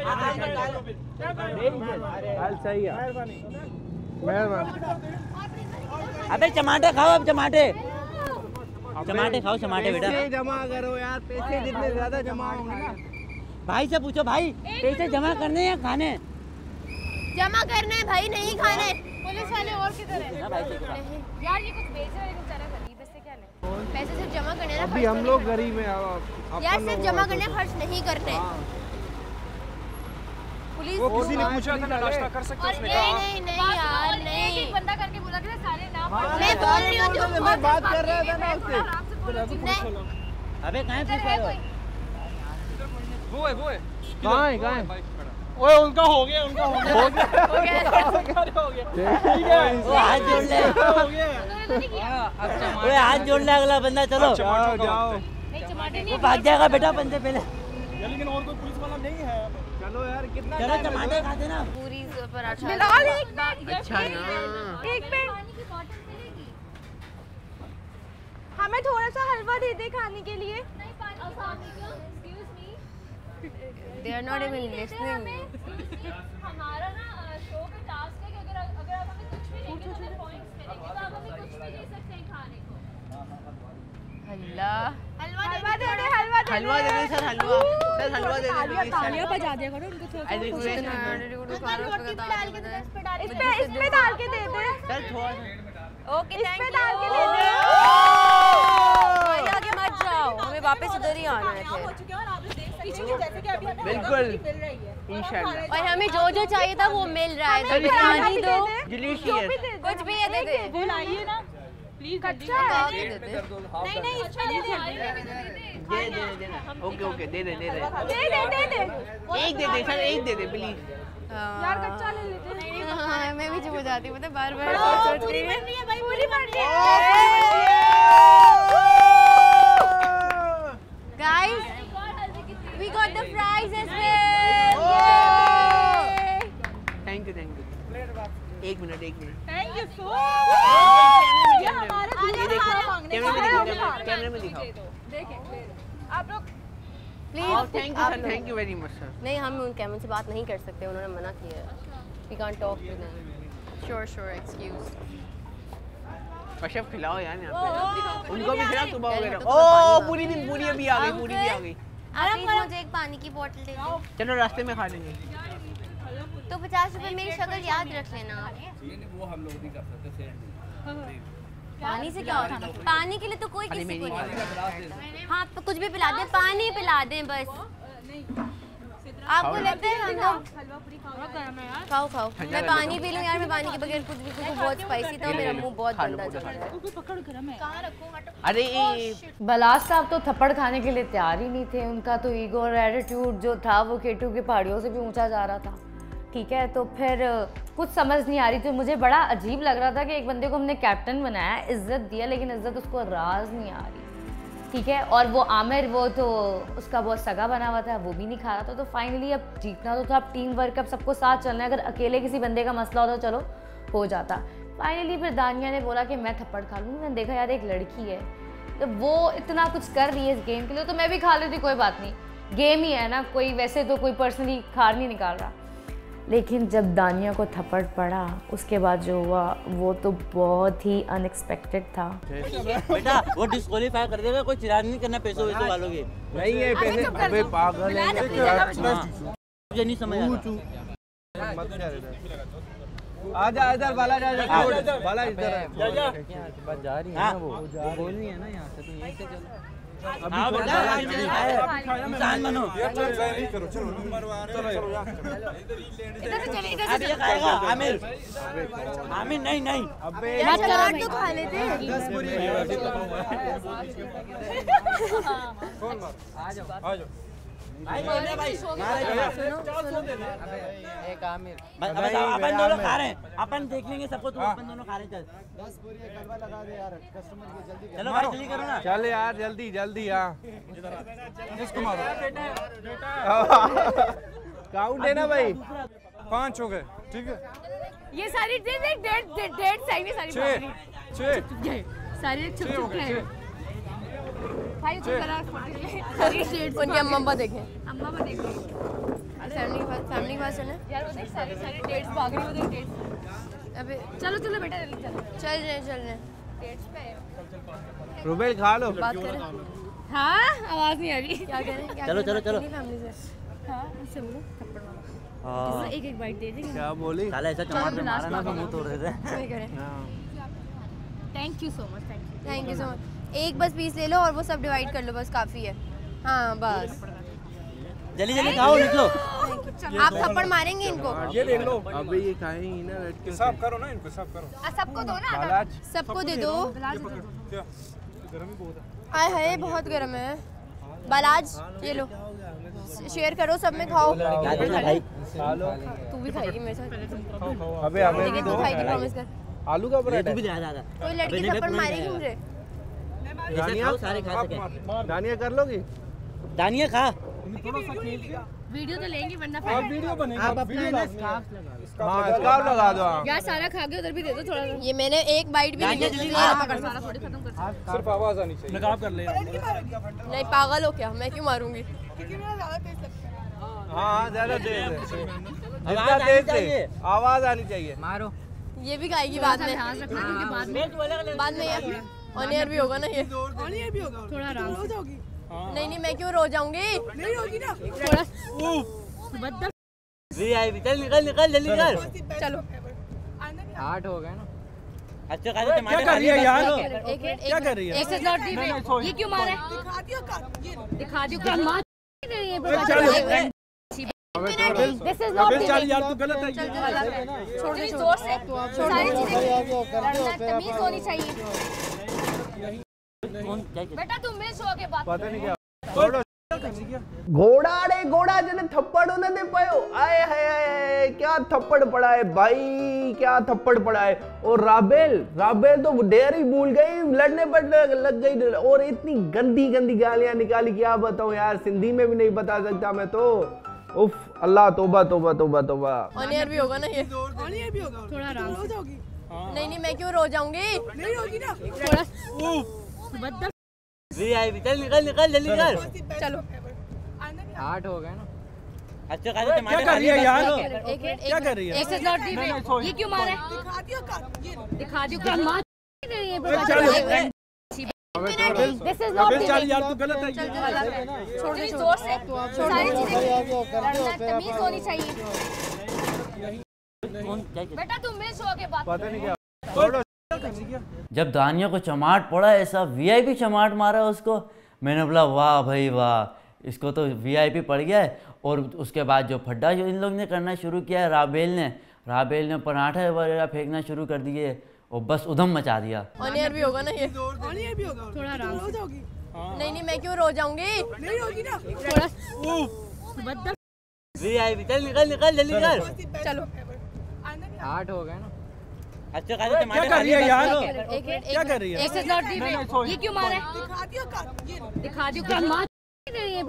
हाल सही है मेहरबानी। अबे टमाटर खाओ अब टमाटे टमाटे खाओ टमाटे बेटा। पैसे जमा करो यार पैसे जितने ज्यादा जमा होंगे ना। भाई से पूछो भाई पैसे जमा करने या खाने। जमा करने भाई नहीं खाने। पुलिस वाले और किधर है यार ये कुछ बेच रहे हैं बेचारा गरीब इससे क्या ले। पैसे सिर्फ जमा करने ना अभी हम लोग गरीब हैं यार सिर्फ जमा करने खर्च नहीं करने। पुलिस वो किसी ने पूछा था नाश्ता कर सकते उसने कहा नहीं नहीं यार नहीं एक बंदा करके बोला कि सारे नाम मैं बोल रही हूँ मैं बात कर रहा था ना उससे। अबे कहाँ है पुलिस वाले। वो है वो है कहाँ है कहाँ है ओए उनका हो गया उनका हो गया हो गया हो गया ठीक है वो हाथ जोड़ ले हो गया। ओए हाथ जोड़ ले अगला बंदा चलो जाओ जाओ वो भाग जाएगा बेटा बंदे पहले। लेकिन और कोई पुलिस वाला नहीं है। चलो यार कितना चलो टमाटर खाते ना पूरी पराठा बिलाल एक मिनट अच्छा ना एक मिनट हमें थोड़ा सा हलवा दे दे खाने के लिए। They are not even listening. हमारा ना शो का टास्क है कि अगर अगर आप हमें कुछ भी देंगे तो हमें पॉइंट्स मिलेंगे तो आप हमें कुछ भी दे सकते हैं खाने को। अल्लाह हलवा दे दे हलवा दे हलवा दे दे सर, हलवा सर, हलवा दे दे। तालियां बजा दिया करो उनको थोड़ा आई सा। रिक्वेस्ट इस पे इस पे डाल के दे दे सर, थोड़ा ओके थैंक यू। पे डाल के दे दे। भाई आगे मत जाओ, हमें वापस उधर ही आना है फिर। बिल्कुल इंशाल्लाह। और हमें जो जो चाहिए था वो मिल रहा है। तो बिरयानी दो, डिलीशियस कुछ भी ये दे दे। बुलाइए ना प्लीज। कच्चा है नहीं नहीं इसमें दे दे दे दे दे ना। ओके ओके दे दे दे दे दे दे दे दे एक दे दे सर, एक दे दे प्लीज। यार कच्चा ले लेते हैं। हाँ मैं भी चुप हो जाती हूँ, बार बार पूरी बननी है भाई, पूरी बननी है। Guys we got the prize as well. Thank you thank you. एक मिनट एक मिनट। थैंक यू सो ये हमारा कैमरे में दिखाओ। आप लोग please thank you sir, thank you very much sir. नहीं हम उन कैमरे से बात नहीं कर सकते, उन्होंने मना किया है। We can't talk to them. Sure sure excuse. Kashyap खिलाओ यार यहाँ पे। उनको भी खिलाओ सुबह वगैरह। ओ पूरी भी पूरी अभी आ गई, पूरी भी आ गई। आप प्लीज मुझे एक पानी की बोतल दे दो। चलो रास्ते में खा लेंगे। तो पचास रुपए मेरी शक्ल याद रख लेना। वो हम लोग नहीं कर सकते। पानी से क्या होता है? पानी के लिए तो कोई किसी को नहीं। हाँ तो कुछ भी पिला दें, पानी पिला दें बस। आपको लगता है हम लोग खाओ खाओ। मैं पानी पी लूँ यार, मैं पानी के बगैर कुछ भी कुछ बहुत स्पाइसी था, मेरा मुंह बहुत गंदा चल रहा है। अरे बलाज साहब तो थप्पड़ खाने के लिए तैयार ही नहीं थे। उनका तो ईगो और एटीट्यूड जो था वो केटू की पहाड़ियों से भी ऊंचा जा रहा था। ठीक है, तो फिर कुछ समझ नहीं आ रही थी। मुझे बड़ा अजीब लग रहा था कि एक बंदे को हमने कैप्टन बनाया, इज्जत दिया, लेकिन इज्जत उसको राज नहीं आ रही। ठीक है, और वो आमिर वो तो उसका बहुत सगा बना हुआ था, वो भी नहीं खा रहा था। तो फाइनली अब जीतना तो था, अब टीम वर्क, अब सबको साथ चलना है। अगर अकेले किसी बंदे का मसला होता तो चलो हो जाता। फाइनली फिर दानिया ने बोला कि मैं थप्पड़ खा लूँगी। मैंने देखा यार एक लड़की है, तो वो इतना कुछ कर रही है इस गेम के लिए, तो मैं भी खा लेती, कोई बात नहीं, गेम ही है ना, कोई वैसे तो कोई पर्सनली खार नहीं निकाल रहा। लेकिन जब दानिया को थप्पड़ पड़ा उसके बाद जो हुआ वो तो बहुत ही अनएक्सपेक्टेड था। बेटा वो डिस्क्वालीफाई कर देगा, कोई चिराग नहीं करना पैसों वैसों वालों के। नहीं है पैसे, अबे पागल है मुझे नहीं समझ आ रहा। आजा इधर बाला जा जा बाला इधर जा जा बस जा रही है ना, वो बोलनी है ना यहाँ से, तो यहीं से चलो। हाँ बेटा इंसान बनो। नहीं करो, चलो मरवा रहे हो, इधर से चले, इधर से खाएगा आमिर। आमिर नहीं नहीं, अबे चाट तो खा लेते। दस पूरी कौन बात? आ जाओ आ जाओ भाई बोलने भाई एक आमिर अपन दोनों खा रहे हैं, अपन देख लेंगे सबको, तुम अपन दोनों खा रहे चल। दस पूरी एक हलवा लगा दे यार, कस्टमर की जल्दी चलो भाई जल्दी करो ना। चल यार जल्दी जल्दी। हाँ इसको मारो। काउंट है ना भाई, पाँच हो गए ठीक है। ये सारी डेट डेट डेट सारी सारी छः छः सारी छुप छुप के भाई तो करा सारी डेट्स उनके अम्मा अब्बा देखें, अम्मा को देखो फैमिली के पास फैमिली के पास चले यार, वो देख सारी सारी डेट्स भाग रही, वो देख डेट्स। अबे चलो चलो बेटा जल्दी चलो, चल रहे चल रहे डेट्स पे रुबेल खा लो। बात करें। हाँ आवाज नहीं आ रही, क्या कह रहे हैं? चलो चलो चलो। फैमिली से हाँ इससे बोलो थप्पड़ मारो। हाँ एक एक बाइट दे देंगे। क्या बोली? साला ऐसा चमाट में मारा ना तो मुंह तोड़ देते। वही करें। Thank you so much, thank you thank you so much. एक बस पीस ले लो और वो सब डिवाइड कर लो, बस काफ़ी है। हाँ बस जल्दी जल्दी खाओ, निकलो। आप थप्पड़ मारेंगे इनको? ये देख लो, अबे ये खाएंगी ना बैठ के। साफ करो ना इनको, साफ करो। सबको दो ना, बालाज सबको दे दो। क्या गर्मी बहुत है। आए हाय बहुत गर्म है। बालाज ये लो, शेयर करो, सब में खाओ। भाई खा लो। तू भी खाएगी मेरे साथ? अबे हमें भी लेकिन दो। तू खाएगी प्रॉमिस कर। आलू का पराठा तू भी दे दादा। कोई लड़की थप्पड़ मारेगी मुझे? दानिया खाओ, सारे खा सके। दानिया कर लोगी? दानिया खा। वीडियो तो लेंगे वरना आप वीडियो बनेगा, आप अपना हाँ स्कार्फ लगा दो। यार सारा खा के उधर भी दे दो थोड़ा। ये मैंने एक बाइट भी नहीं ली। सारा थोड़ी खत्म कर। सिर्फ आवाज आनी चाहिए। नकाब कर ले। नहीं पागल हो क्या, मैं क्यों मारूंगी? हाँ ज्यादा तेज है, जितना तेज से आवाज आनी चाहिए। मारो। ये भी खाएगी बाद में। ध्यान रखना क्योंकि बाद में बाद में ये ऑन एयर भी होगा ना ये? ऑन एयर भी होगा। थोड़ा आराम हो से। जाओगी। नहीं नहीं मैं क्यों रो जाऊंगी? नहीं होगी ना। थोड़ा चल निकल निकल जल्दी कर। चलो आठ हो गए ना। अच्छा क्या कर रही है यार? क्या कर रही है? एक नॉट दी ये क्यों मारा है? दिखा दियो कर। ये दिखा दियो कर मार नहीं है दिस इज नॉट दी चल यार तू गलत है। छोड़ दे जोर से सारी चीजें तमीज होनी चाहिए। बेटा तुम मेरे शो के बाद पता नहीं क्या घोड़ा रे घोड़ा जने थप्पड़ न दे पायो। आए हाय हाय क्या थप्पड़ पड़ा है भाई, क्या थप्पड़ पड़ा है। और राबेल राबेल तो डेयर ही भूल गई, लड़ने पर लग गई और इतनी गंदी गंदी गालियां निकाली, क्या बताऊं यार, सिंधी में भी नहीं बता सकता मैं तो। उफ अल्लाह, तौबा तौबा तौबा तौबा। ऑन एयर भी होगा ना ये? ऑन एयर भी होगा। थोड़ा आराम हो जाओगी। नहीं नहीं मैं क्यों रो जाऊंगी? नहीं होगी ना। थोड़ा चल निकल निकल जल्दी कर। चलो आठ हो गए ना। अच्छा क्या कर रही है यार? क्या कर रही है? एक नॉट दी ये क्यों मारा है? दिखा दियो कर। ये दिखा दियो कर मार नहीं है दिस इज नॉट दी। चल यार तू गलत है। छोड़ दे जोर से सारी चीजें तमीज होनी चाहिए। बेटा तुम मेरे शो के बाद पता नहीं क्या जब दानियों को चमाट पड़ा, ऐसा वीआईपी चमाट मारा उसको, मैंने बोला वाह भाई वाह, इसको तो वीआईपी पड़ गया है। और उसके बाद जो फड्डा जो इन लोग ने करना शुरू किया है, राबेल ने राबेल ने पराठे वगैरह फेंकना शुरू कर दिए और बस उधम मचा दिया। ऑन एयर भी होगा ना ये? ऑन एयर भी होगा। थोड़ा आराम हो जाओगी। नहीं नहीं मैं क्यों रो जाऊंगी? नहीं होगी ना। थोड़ा चल निकल निकल जल्दी कर। चलो आठ हो गए ना। अच्छा क्या कर रही है यार? क्या कर रही है? एक नॉट दी ये क्यों मारा है? दिखा दियो कर। ये दिखा दियो कर मार नहीं है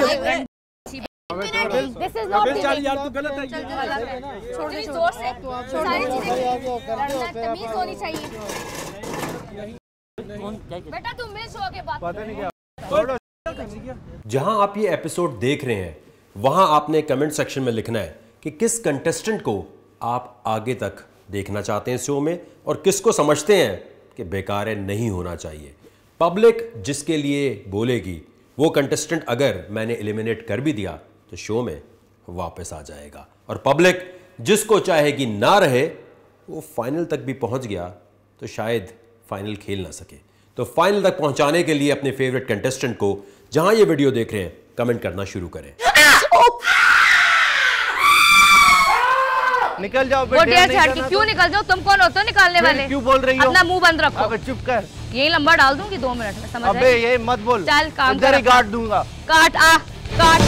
दिस इज नॉट दी। चल यार तू गलत है। छोड़ दे जोर से सारी चीजें तमीज होनी चाहिए। बेटा तुम मेरे शो के बाद पता नहीं क्या जहां आप ये एपिसोड देख रहे हैं वहां आपने कमेंट सेक्शन में लिखना है कि किस कंटेस्टेंट को आप आगे तक देखना चाहते हैं शो में और किसको समझते हैं कि बेकार है, नहीं होना चाहिए। पब्लिक जिसके लिए बोलेगी वो कंटेस्टेंट अगर मैंने एलिमिनेट कर भी दिया तो शो में वापस आ जाएगा, और पब्लिक जिसको चाहेगी ना रहे वो फाइनल तक भी पहुंच गया तो शायद फाइनल खेल ना सके। तो फाइनल तक पहुंचाने के लिए अपने फेवरेट कंटेस्टेंट को जहां ये वीडियो देख रहे हैं कमेंट करना शुरू करें। निकल जाओ वो डेयर छाड़ के क्यों निकल जाओ? तुम कौन होते हो निकालने वाले? क्यों बोल रही हो? अपना मुंह बंद रखो। अबे चुप कर। यही लंबा डाल दूंगी दो मिनट में, समझ अबे ये मत बोल। चल काम इधर ही काट दूंगा। काट आ काट